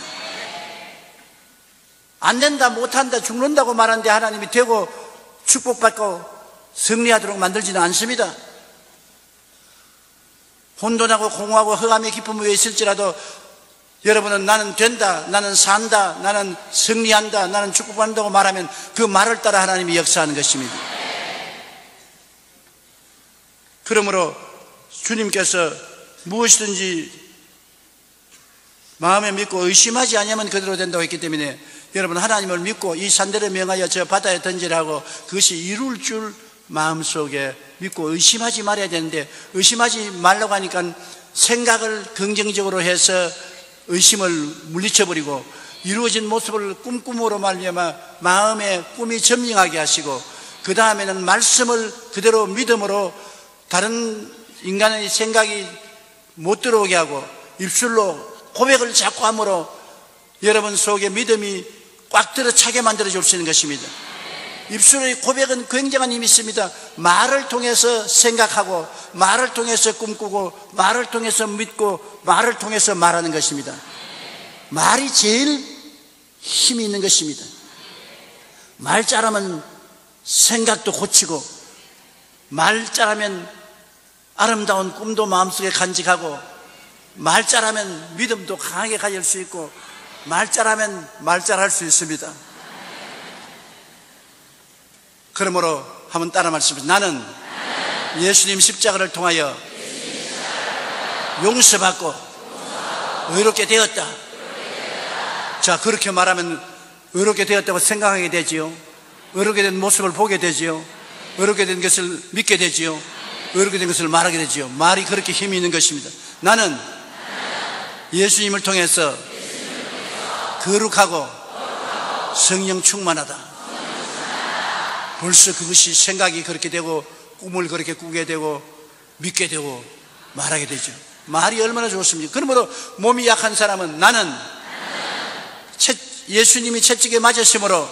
안 된다, 못한다, 죽는다고 말하는데 하나님이 되고 축복받고 승리하도록 만들지는 않습니다. 혼돈하고 공허하고 흑암의 깊음 위에 있을지라도 여러분은 나는 된다, 나는 산다, 나는 승리한다, 나는 축복받는다고 말하면 그 말을 따라 하나님이 역사하는 것입니다. 그러므로 주님께서 무엇이든지 마음에 믿고 의심하지 않으면 그대로 된다고 했기 때문에 여러분 하나님을 믿고 이 산들을 명하여 저 바다에 던지라고 그것이 이룰 줄 마음속에 믿고 의심하지 말아야 되는데 의심하지 말라고 하니까 생각을 긍정적으로 해서 의심을 물리쳐버리고 이루어진 모습을 꿈꾸므로 말미암아 마음의 꿈이 점령하게 하시고 그 다음에는 말씀을 그대로 믿음으로 다른 인간의 생각이 못 들어오게 하고 입술로 고백을 자꾸 함으로 여러분 속에 믿음이 꽉 들어 차게 만들어 줄 수 있는 것입니다. 입술의 고백은 굉장한 힘이 있습니다. 말을 통해서 생각하고 말을 통해서 꿈꾸고 말을 통해서 믿고 말을 통해서 말하는 것입니다. 말이 제일 힘이 있는 것입니다. 말 잘하면 생각도 고치고 말 잘하면 아름다운 꿈도 마음속에 간직하고 말 잘하면 믿음도 강하게 가질 수 있고 말 잘하면 말 잘할 수 있습니다. 그러므로 한번 따라 말씀하십시오. 나는 예수님 십자가를 통하여 용서받고 의롭게 되었다. 자, 그렇게 말하면 의롭게 되었다고 생각하게 되지요. 의롭게 된 모습을 보게 되지요. 의롭게 된 것을 믿게 되지요. 의롭게 된 것을 말하게 되지요. 말이 그렇게 힘이 있는 것입니다. 나는 예수님을 통해서 거룩하고 성령 충만하다. 벌써 그것이 생각이 그렇게 되고 꿈을 그렇게 꾸게 되고 믿게 되고 말하게 되죠. 말이 얼마나 좋습니까? 그러므로 몸이 약한 사람은 나는 예수님이 채찍에 맞으심으로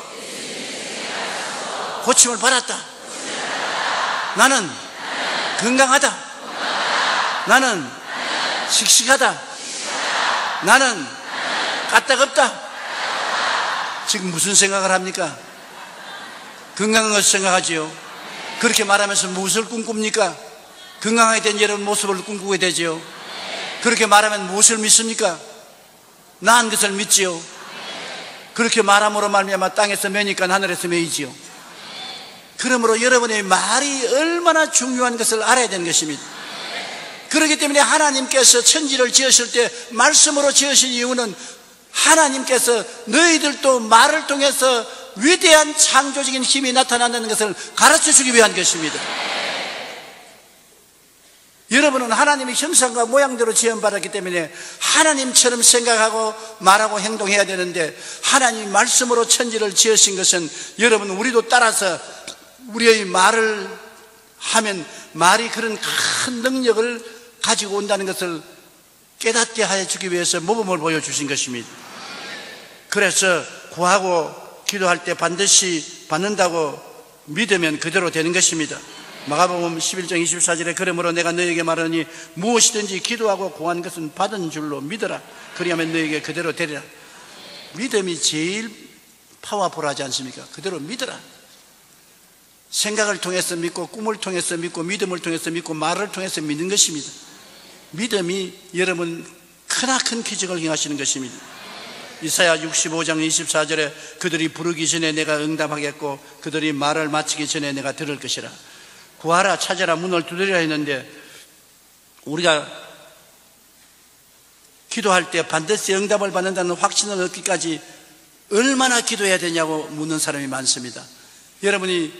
고침을 받았다. 나는 건강하다. 나는 씩씩하다. 나는 까딱없다. 지금 무슨 생각을 합니까? 건강한 것을 생각하지요. 그렇게 말하면서 무엇을 꿈꿉니까? 건강하게 된 여러분 모습을 꿈꾸게 되지요. 그렇게 말하면 무엇을 믿습니까? 나은 것을 믿지요. 그렇게 말함으로 말미암아 땅에서 매니까 하늘에서 매이지요. 그러므로 여러분의 말이 얼마나 중요한 것을 알아야 되는 것입니다. 그렇기 때문에 하나님께서 천지를 지으실 때 말씀으로 지으신 이유는 하나님께서 너희들도 말을 통해서 위대한 창조적인 힘이 나타난다는 것을 가르쳐 주기 위한 것입니다. 여러분은 하나님의 형상과 모양대로 지음받았기 때문에 하나님처럼 생각하고 말하고 행동해야 되는데, 하나님 말씀으로 천지를 지으신 것은 여러분 우리도 따라서 우리의 말을 하면 말이 그런 큰 능력을 가지고 온다는 것을 깨닫게 하여 주기 위해서 모범을 보여주신 것입니다. 그래서 구하고 기도할 때 반드시 받는다고 믿으면 그대로 되는 것입니다. 마가복음 11장 24절에 그러므로 내가 너에게 말하니 무엇이든지 기도하고 구하는 것은 받은 줄로 믿어라. 그리하면 너에게 그대로 되리라. 믿음이 제일 파워풀하지 않습니까? 그대로 믿어라. 생각을 통해서 믿고, 꿈을 통해서 믿고, 믿음을 통해서 믿고, 말을 통해서 믿는 것입니다. 믿음이 여러분 크나큰 기적을 행하시는 것입니다. 이사야 65장 24절에 그들이 부르기 전에 내가 응답하겠고 그들이 말을 마치기 전에 내가 들을 것이라. 구하라, 찾아라, 문을 두드리라 했는데, 우리가 기도할 때 반드시 응답을 받는다는 확신을 얻기까지 얼마나 기도해야 되냐고 묻는 사람이 많습니다. 여러분이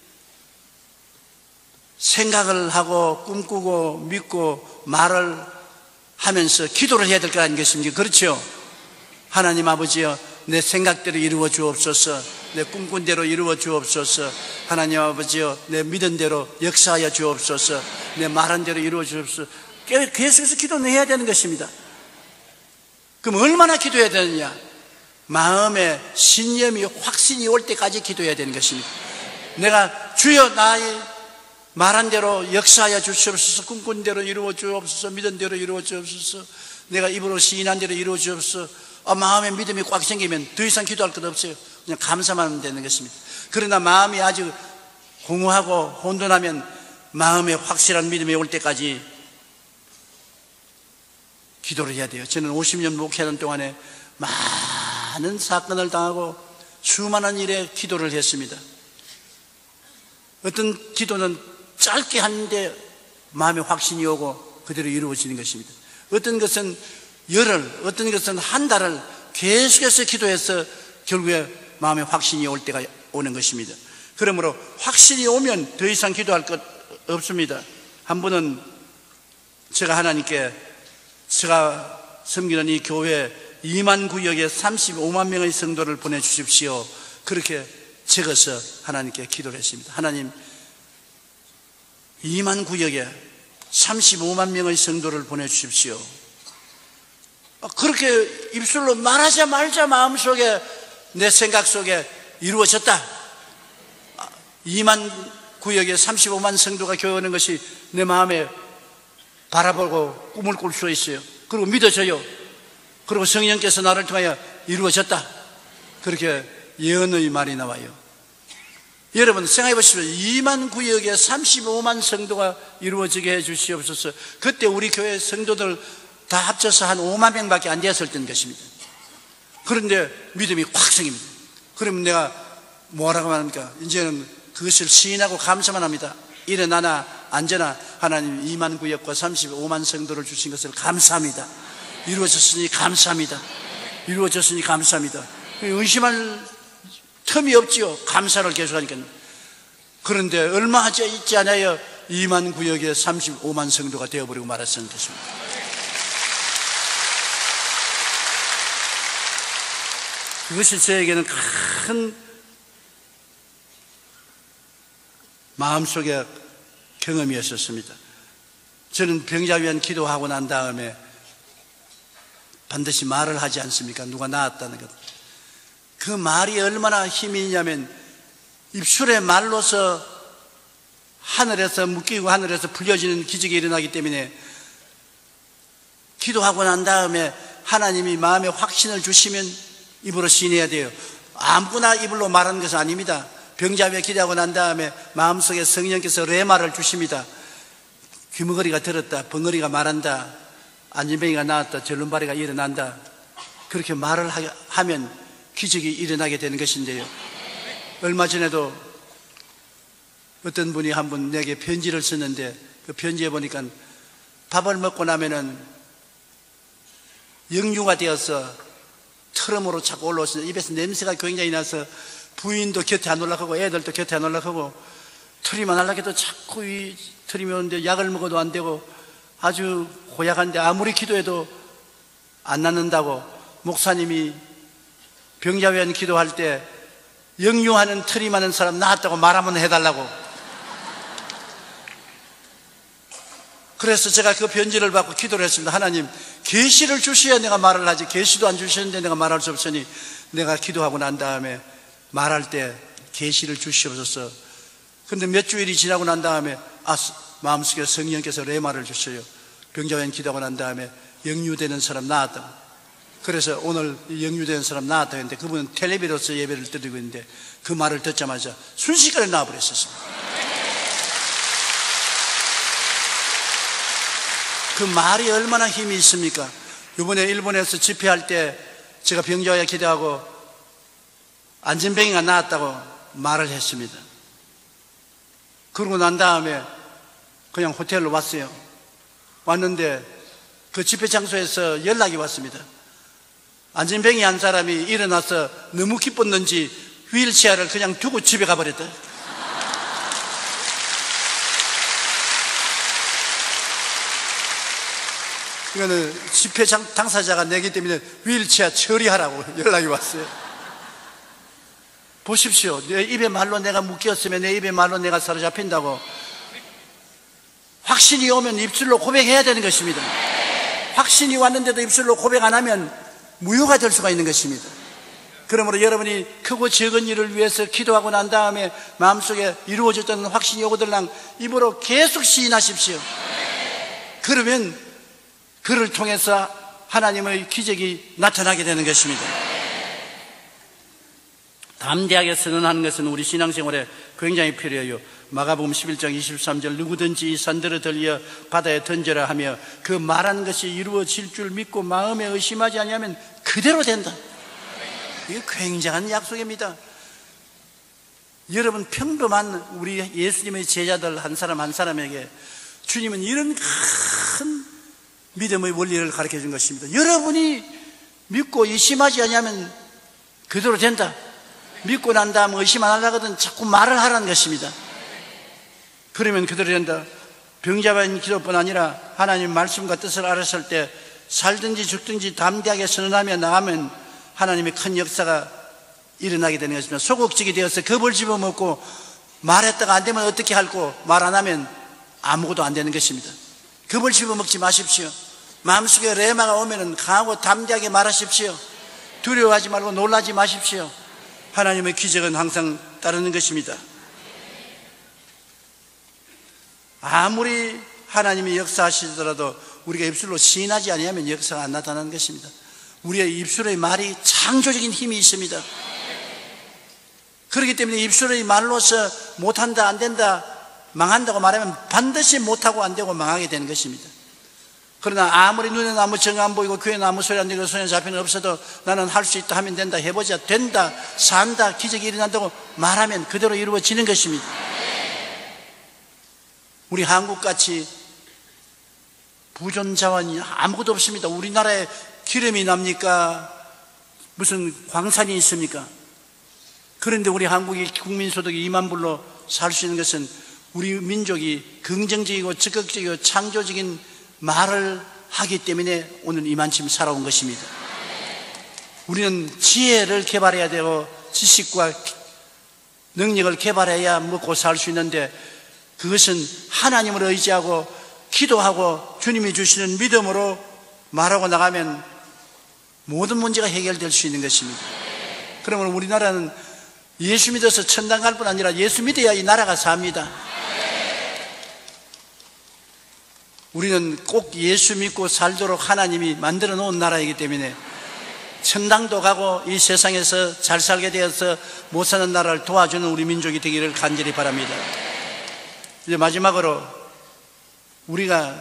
생각을 하고 꿈꾸고 믿고 말을 하면서 기도를 해야 될 거 아니겠습니까? 그렇죠? 하나님 아버지여, 내 생각대로 이루어 주옵소서. 내 꿈꾼 대로 이루어 주옵소서. 하나님 아버지여, 내 믿은 대로 역사하여 주옵소서. 내 말한 대로 이루어 주옵소서. 계속해서 기도는 해야 되는 것입니다. 그럼 얼마나 기도해야 되느냐? 마음에 신념이 확신이 올 때까지 기도해야 되는 것입니다. 내가 주여 나의 말한 대로 역사하여 주시옵소서. 꿈꾼 대로 이루어 주옵소서. 믿은 대로 이루어 주옵소서. 내가 입으로 시인한 대로 이루어 주옵소서. 마음에 믿음이 꽉 생기면 더 이상 기도할 것 없어요. 그냥 감사만 하면 되는 것입니다. 그러나 마음이 아주 공허하고 혼돈하면 마음에 확실한 믿음이 올 때까지 기도를 해야 돼요. 저는 50년 목회하는 동안에 많은 사건을 당하고 수많은 일에 기도를 했습니다. 어떤 기도는 짧게 하는데 마음에 확신이 오고 그대로 이루어지는 것입니다. 어떤 것은 열흘, 어떤 것은 한 달을 계속해서 기도해서 결국에 마음에 확신이 올 때가 오는 것입니다. 그러므로 확신이 오면 더 이상 기도할 것 없습니다. 한 번은 제가 하나님께 제가 섬기는 이 교회 2만 구역에 35만 명의 성도를 보내주십시오. 그렇게 적어서 하나님께 기도를 했습니다. 하나님, 2만 구역에 35만 명의 성도를 보내주십시오. 그렇게 입술로 말하자마자 마음속에, 내 생각 속에 이루어졌다. 2만 구역에 35만 성도가 교회 오는 것이 내 마음에 바라보고 꿈을 꿀 수 있어요. 그리고 믿어져요. 그리고 성령께서 나를 통하여 이루어졌다. 그렇게 예언의 말이 나와요. 여러분 생각해 보십시오. 2만 구역에 35만 성도가 이루어지게 해 주시옵소서. 그때 우리 교회 성도들 다 합쳐서 한 5만 명밖에 안 되었을 때인 것입니다. 그런데 믿음이 확 생깁니다. 그러면 내가 뭐라고 합니까? 이제는 그것을 시인하고 감사만 합니다. 일어나나 앉아나 하나님 2만 구역과 35만 성도를 주신 것을 감사합니다. 이루어졌으니 감사합니다. 이루어졌으니 감사합니다. 의심할 틈이 없지요. 감사를 계속하니까. 그런데 얼마 있지 않아요 2만 구역에 35만 성도가 되어버리고 말았습니다. 그것이 저에게는 큰 마음속의 경험이었었습니다. 저는 병자 위한 기도하고 난 다음에 반드시 말을 하지 않습니까? 누가 나았다는 것. 그 말이 얼마나 힘이 있냐면 입술의 말로서 하늘에서 묶이고 하늘에서 풀려지는 기적이 일어나기 때문에 기도하고 난 다음에 하나님이 마음에 확신을 주시면 입으로 시인해야 돼요. 아무나 입으로 말하는 것은 아닙니다. 병자 위에 기도하고 난 다음에 마음속에 성령께서 레마를 주십니다. 귀머거리가 들었다, 벙어리가 말한다, 안진뱅이가 나왔다, 절름발이가 일어난다. 그렇게 말을 하면 기적이 일어나게 되는 것인데요. 얼마 전에도 어떤 분이 한 분 내게 편지를 썼는데 그 편지에 보니까 밥을 먹고 나면은 역류가 되어서 트럼으로 자꾸 올라오시는 입에서 냄새가 굉장히 나서 부인도 곁에 안 올라가고 애들도 곁에 안 올라가고 털이만 하려고 해도 자꾸 이 털이 오는데 약을 먹어도 안 되고 아주 고약한데 아무리 기도해도 안 낫는다고 목사님이 병자회원 기도할 때 역류하는 틀이 많은 사람 나았다고 말 한번 해달라고. 그래서 제가 그 편지를 받고 기도를 했습니다. 하나님, 계시를 주셔야 내가 말을 하지, 계시도 안 주셨는데 내가 말할 수 없으니 내가 기도하고 난 다음에 말할 때 계시를 주시옵소서. 근데 몇 주일이 지나고 난 다음에 마음속에 성령께서 레마를 주셔요. 병자회원 기도하고 난 다음에 역류되는 사람 나았다고. 그래서 오늘 역류되는 사람 나았다고 했는데 그분은 텔레비로서 예배를 드리고 있는데 그 말을 듣자마자 순식간에 나와버렸었습니다. 그 말이 얼마나 힘이 있습니까? 이번에 일본에서 집회할 때 제가 병자회원 기도하고 안진뱅이가 나았다고 말을 했습니다. 그러고 난 다음에 그냥 호텔로 왔어요. 왔는데 그 집회 장소에서 연락이 왔습니다. 안진뱅이 한 사람이 일어나서 너무 기뻤는지 휠체어를 그냥 두고 집에 가버렸다. 이거는 집회 당사자가 내기 때문에 휠체어 처리하라고 연락이 왔어요. 보십시오. 내 입에 말로 내가 묶였으면 내 입에 말로 내가 사로잡힌다고. 확신이 오면 입술로 고백해야 되는 것입니다. 확신이 왔는데도 입술로 고백 안 하면 무효가 될 수가 있는 것입니다. 그러므로 여러분이 크고 적은 일을 위해서 기도하고 난 다음에 마음속에 이루어졌다는 확신이 오거들랑 입으로 계속 시인하십시오. 그러면 그를 통해서 하나님의 기적이 나타나게 되는 것입니다. 담대하게 선언하는 것은 우리 신앙생활에 굉장히 필요해요. 마가복음 11장 23절 누구든지 이 산들을 들려 바다에 던져라 하며 그 말한 것이 이루어질 줄 믿고 마음에 의심하지 아니하면 그대로 된다. 이게 굉장한 약속입니다. 여러분, 평범한 우리 예수님의 제자들 한 사람 한 사람에게 주님은 이런 큰 믿음의 원리를 가르쳐 준 것입니다. 여러분이 믿고 의심하지 아니하면 그대로 된다. 믿고 난 다음 의심 안 하려거든 자꾸 말을 하라는 것입니다. 그러면 그대로 된다. 병자회원 기도뿐 아니라 하나님 말씀과 뜻을 알았을 때 살든지 죽든지 담대하게 선언하며 나가면 하나님의 큰 역사가 일어나게 되는 것입니다. 소극적이 되어서 겁을 집어먹고 말했다가 안 되면 어떻게 할고 말 안 하면 아무것도 안 되는 것입니다. 겁을 집어먹지 마십시오. 마음속에 레마가 오면 강하고 담대하게 말하십시오. 두려워하지 말고 놀라지 마십시오. 하나님의 기적은 항상 따르는 것입니다. 아무리 하나님이 역사하시더라도 우리가 입술로 시인하지 아니하면 역사가 안 나타나는 것입니다. 우리의 입술의 말이 창조적인 힘이 있습니다. 그렇기 때문에 입술의 말로서 못한다, 안 된다, 망한다고 말하면 반드시 못하고 안 되고 망하게 되는 것입니다. 그러나 아무리 눈에 아무 정 안 보이고 귀에 아무 소리 안 들리고 손에 잡히는 없어도 나는 할 수 있다 하면 된다, 해보자, 된다, 산다, 기적이 일어난다고 말하면 그대로 이루어지는 것입니다. 우리 한국같이 부존자원이 아무것도 없습니다. 우리나라에 기름이 납니까? 무슨 광산이 있습니까? 그런데 우리 한국이 국민소득이 2만 불로 살 수 있는 것은 우리 민족이 긍정적이고 적극적이고 창조적인 말을 하기 때문에 오늘 이만큼 살아온 것입니다. 우리는 지혜를 개발해야 되고 지식과 능력을 개발해야 먹고 살 수 있는데 그것은 하나님을 의지하고 기도하고 주님이 주시는 믿음으로 말하고 나가면 모든 문제가 해결될 수 있는 것입니다. 그러면 우리나라는 예수 믿어서 천당 갈 뿐 아니라 예수 믿어야 이 나라가 삽니다. 우리는 꼭 예수 믿고 살도록 하나님이 만들어 놓은 나라이기 때문에 천당도 가고 이 세상에서 잘 살게 되어서 못 사는 나라를 도와주는 우리 민족이 되기를 간절히 바랍니다. 이제 마지막으로 우리가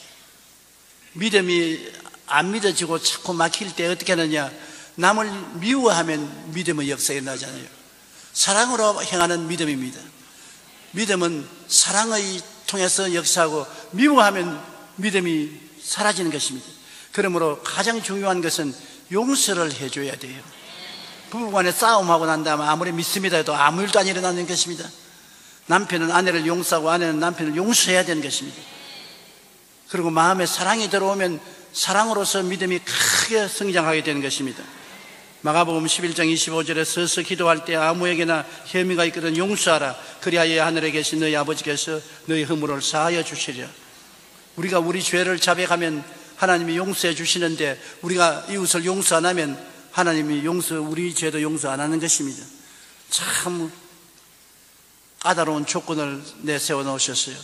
믿음이 안 믿어지고 자꾸 막힐 때 어떻게 하느냐, 남을 미워하면 믿음의 역사가 일어나잖아요. 사랑으로 행하는 믿음입니다. 믿음은 사랑의 통해서 역사하고 미워하면 믿음이 사라지는 것입니다. 그러므로 가장 중요한 것은 용서를 해줘야 돼요. 부부간에 싸움하고 난 다음에 아무리 믿습니다 해도 아무 일도 안 일어나는 것입니다. 남편은 아내를 용서하고 아내는 남편을 용서해야 되는 것입니다. 그리고 마음에 사랑이 들어오면 사랑으로서 믿음이 크게 성장하게 되는 것입니다. 마가복음 11장 25절에 서서 기도할 때 아무에게나 혐의가 있거든 용서하라. 그리하여 하늘에 계신 너희 아버지께서 너희 허물을 사하여 주시리라. 우리가 우리 죄를 자백하면 하나님이 용서해 주시는데, 우리가 이웃을 용서 안 하면 하나님이 우리 죄도 용서 안 하는 것입니다. 참 까다로운 조건을 내세워 놓으셨어요.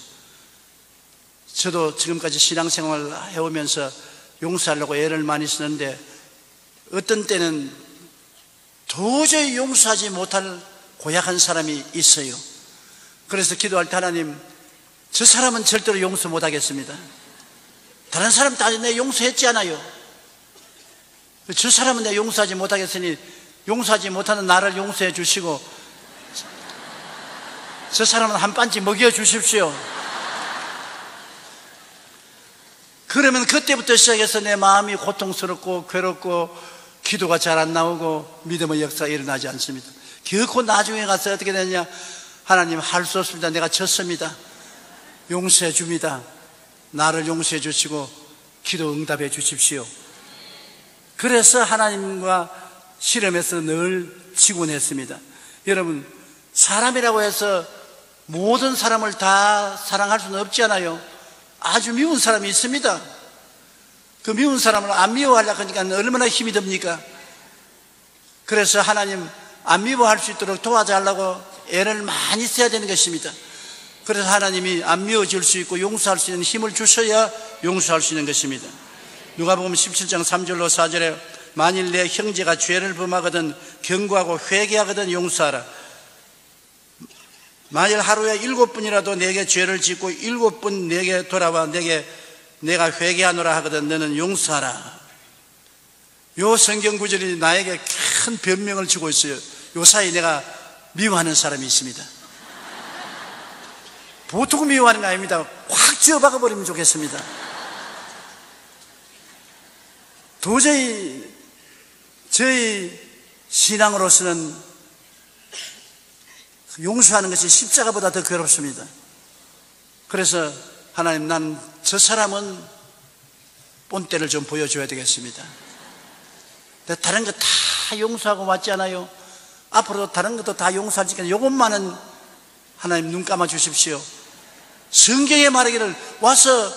저도 지금까지 신앙생활을 해오면서 용서하려고 애를 많이 쓰는데, 어떤 때는 도저히 용서하지 못할 고약한 사람이 있어요. 그래서 기도할 때 하나님, 저 사람은 절대로 용서 못하겠습니다. 다른 사람 다 내 용서했지 않아요. 저 사람은 내 용서하지 못하겠으니 용서하지 못하는 나를 용서해 주시고 저 사람은 한 반씩 먹여 주십시오. 그러면 그때부터 시작해서 내 마음이 고통스럽고 괴롭고 기도가 잘 안 나오고 믿음의 역사가 일어나지 않습니다. 결코 나중에 가서 어떻게 되냐, 하나님 할 수 없습니다. 내가 졌습니다. 용서해 줍니다. 나를 용서해 주시고 기도 응답해 주십시오. 그래서 하나님과 실험에서 늘 지곤 했습니다. 여러분, 사람이라고 해서 모든 사람을 다 사랑할 수는 없지 않아요. 아주 미운 사람이 있습니다. 그 미운 사람을 안 미워하려고 하니까 얼마나 힘이 듭니까? 그래서 하나님 안 미워할 수 있도록 도와달라고 애를 많이 써야 되는 것입니다. 그래서 하나님이 안 미워질 수 있고 용서할 수 있는 힘을 주셔야 용서할 수 있는 것입니다. 누가복음 17장 3절로 4절에 만일 내 형제가 죄를 범하거든 경고하고 회개하거든 용서하라. 만일 하루에 7번이라도 내게 죄를 짓고 7번 내게 돌아와 내가 회개하노라 하거든 너는 용서하라. 요 성경 구절이 나에게 큰 변명을 주고 있어요. 요 사이 내가 미워하는 사람이 있습니다. 보통 미워하는 거 아닙니다. 확 쥐어박아 버리면 좋겠습니다. 도저히 저희 신앙으로서는 용서하는 것이 십자가보다 더 괴롭습니다. 그래서 하나님, 난 저 사람은 본때를 좀 보여줘야 되겠습니다. 다른 거 다 용서하고 왔잖아요. 앞으로도 다른 것도 다 용서할 테니까 이것만은 하나님 눈 감아 주십시오. 성경에 말하기를 와서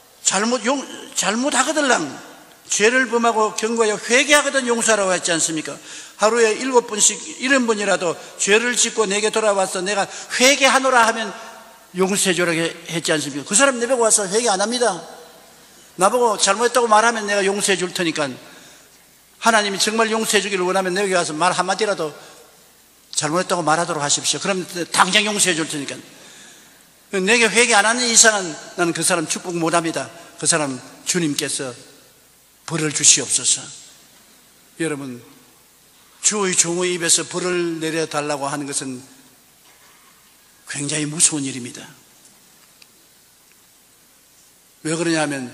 잘못하거들랑 죄를 범하고 경고하여 회개하거든 용서하라고 했지 않습니까? 하루에 7번씩 70번이라도 죄를 짓고 내게 돌아와서 내가 회개하노라 하면 용서해 주라고 했지 않습니까? 그 사람 내보고 와서 회개 안 합니다. 나보고 잘못했다고 말하면 내가 용서해 줄 테니까, 하나님이 정말 용서해 주기를 원하면 내게 와서 말 한마디라도 잘못했다고 말하도록 하십시오. 그럼 당장 용서해 줄 테니까. 내게 회개 안 하는 이상은 나는 그 사람 축복 못 합니다. 그 사람 주님께서 벌을 주시옵소서. 여러분, 주의 종의 입에서 벌을 내려달라고 하는 것은 굉장히 무서운 일입니다. 왜 그러냐면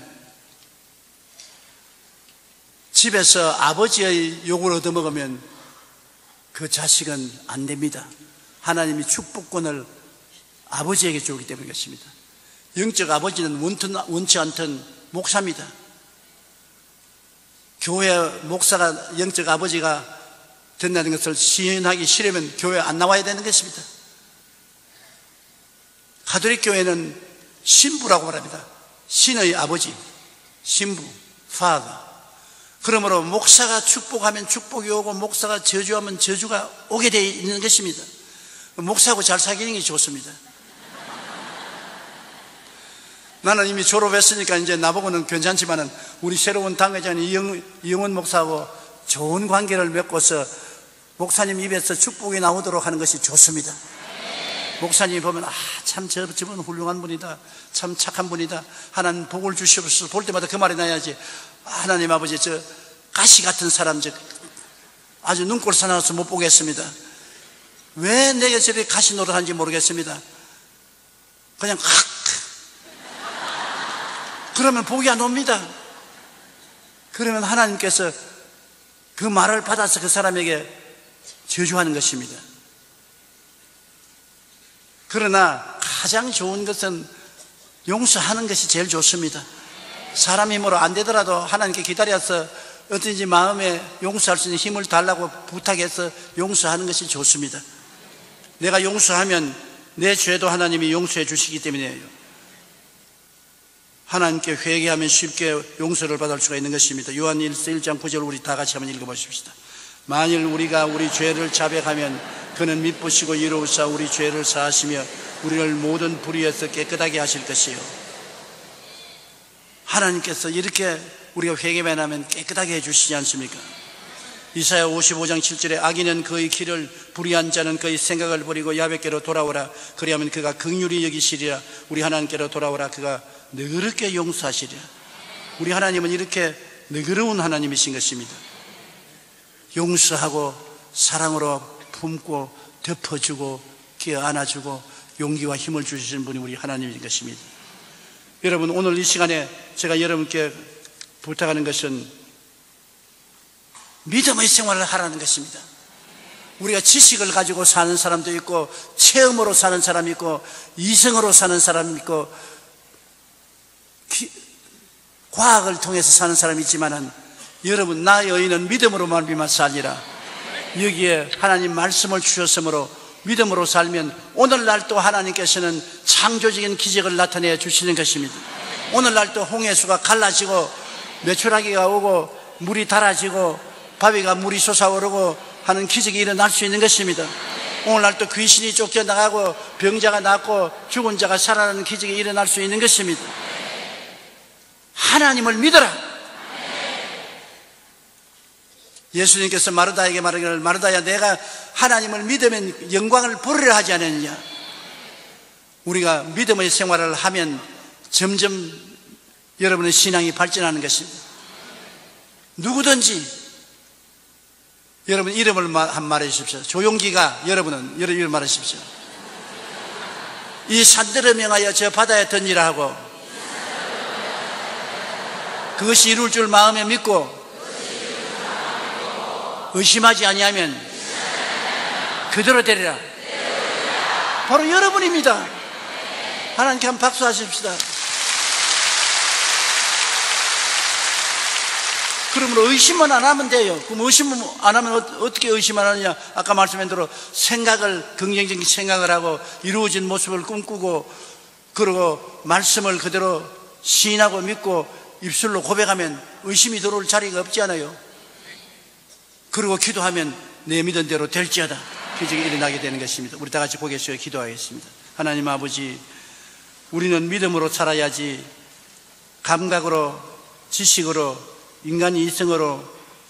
집에서 아버지의 욕을 얻어먹으면 그 자식은 안 됩니다. 하나님이 축복권을 아버지에게 주기 때문에 그렇습니다. 영적 아버지는 원치 않던 목사입니다. 교회 목사가 영적 아버지가 된다는 것을 시인하기 싫으면 교회 안 나와야 되는 것입니다. 가톨릭 교회는 신부라고 말합니다. 신의 아버지, 신부, father. 그러므로 목사가 축복하면 축복이 오고 목사가 저주하면 저주가 오게 되어 있는 것입니다. 목사하고 잘 사귀는 게 좋습니다. 나는 이미 졸업했으니까 이제 나보고는 괜찮지만은 우리 새로운 당회장 이영원 목사하고 좋은 관계를 맺고서 목사님 입에서 축복이 나오도록 하는 것이 좋습니다. 목사님이 보면 참 저분 훌륭한 분이다, 참 착한 분이다, 하나님 복을 주시옵소서. 볼 때마다 그 말이 나야지. 하나님 아버지, 저 가시 같은 사람, 아주 눈꼴 사나워서 못 보겠습니다. 왜 내게 저리 가시 노릇하는지 모르겠습니다. 그냥 그러면 복이 안 옵니다. 그러면 하나님께서 그 말을 받아서 그 사람에게 저주하는 것입니다. 그러나 가장 좋은 것은 용서하는 것이 제일 좋습니다. 사람 힘으로 안 되더라도 하나님께 기다려서 어떤지 마음에 용서할 수 있는 힘을 달라고 부탁해서 용서하는 것이 좋습니다. 내가 용서하면 내 죄도 하나님이 용서해 주시기 때문이에요. 하나님께 회개하면 쉽게 용서를 받을 수가 있는 것입니다. 요한일서 1장 9절 우리 다 같이 한번 읽어보십시다. 만일 우리가 우리 죄를 자백하면 그는 미쁘시고 이로우사 우리 죄를 사하시며 우리를 모든 불의에서 깨끗하게 하실 것이요. 하나님께서 이렇게 우리가 회개만 하면 깨끗하게 해주시지 않습니까? 이사야 55장 7절에 악인은 그의 길을, 불의한 자는 그의 생각을 버리고 야훼께로 돌아오라. 그리하면 그가 긍휼히 여기시리라. 우리 하나님께로 돌아오라. 그가 너그럽게 용서하시리라. 우리 하나님은 이렇게 너그러운 하나님이신 것입니다. 용서하고 사랑으로 품고 덮어주고 끼어 안아주고 용기와 힘을 주시는 분이 우리 하나님인 것입니다. 여러분, 오늘 이 시간에 제가 여러분께 부탁하는 것은 믿음의 생활을 하라는 것입니다. 우리가 지식을 가지고 사는 사람도 있고 체험으로 사는 사람이 있고 이성으로 사는 사람이 있고 과학을 통해서 사는 사람이 있지만은 여러분, 나의 의인은 믿음으로 말미암아 살리라. 여기에 하나님 말씀을 주셨으므로 믿음으로 살면 오늘날 또 하나님께서는 창조적인 기적을 나타내 주시는 것입니다. 오늘날 또 홍해수가 갈라지고 메추라기가 오고 물이 달아지고 바위가 물이 솟아오르고 하는 기적이 일어날 수 있는 것입니다. 오늘날 또 귀신이 쫓겨나가고 병자가 낫고 죽은 자가 살아나는 기적이 일어날 수 있는 것입니다. 하나님을 믿어라. 예수님께서 마르다에게 말하기를 마르다야 내가 하나님을 믿으면 영광을 보리라 하지 않았느냐. 우리가 믿음의 생활을 하면 점점 여러분의 신앙이 발전하는 것입니다. 누구든지 여러분 이름을 한 말해 주십시오. 조용기가 여러분은 이름 말해 주십시오. 이 산들을 명하여 저 바다에 던지라 하고 그것이 이룰 줄 마음에 믿고 의심하지 아니하면 그대로 되리라. 바로 여러분입니다. 하나님께 한 박수 하십시다. 그러므로 의심만 안 하면 돼요. 그럼 의심 안 하면 어떻게 의심 안 하느냐? 아까 말씀한 대로 생각을, 긍정적인 생각을 하고 이루어진 모습을 꿈꾸고 그러고 말씀을 그대로 시인하고 믿고 입술로 고백하면 의심이 들어올 자리가 없지 않아요. 그리고 기도하면 내 믿은 대로 될지어다. 기적이 일어나게 되는 것입니다. 우리 다 같이 고개 숙여 기도하겠습니다. 하나님 아버지, 우리는 믿음으로 살아야지 감각으로, 지식으로, 인간의 이성으로,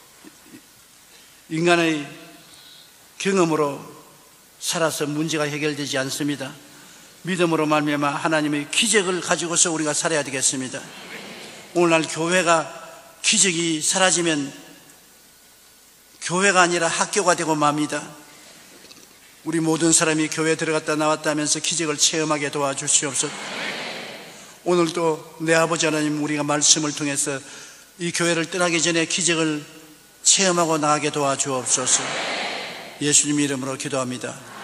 인간의 경험으로 살아서 문제가 해결되지 않습니다. 믿음으로 말미암아 하나님의 기적을 가지고서 우리가 살아야 되겠습니다. 오늘날 교회가 기적이 사라지면 교회가 아니라 학교가 되고 맙니다. 우리 모든 사람이 교회에 들어갔다 나왔다 하면서 기적을 체험하게 도와주시옵소서. 오늘도 내 아버지 하나님, 우리가 말씀을 통해서 이 교회를 떠나기 전에 기적을 체험하고 나가게 도와주옵소서. 예수님 이름으로 기도합니다.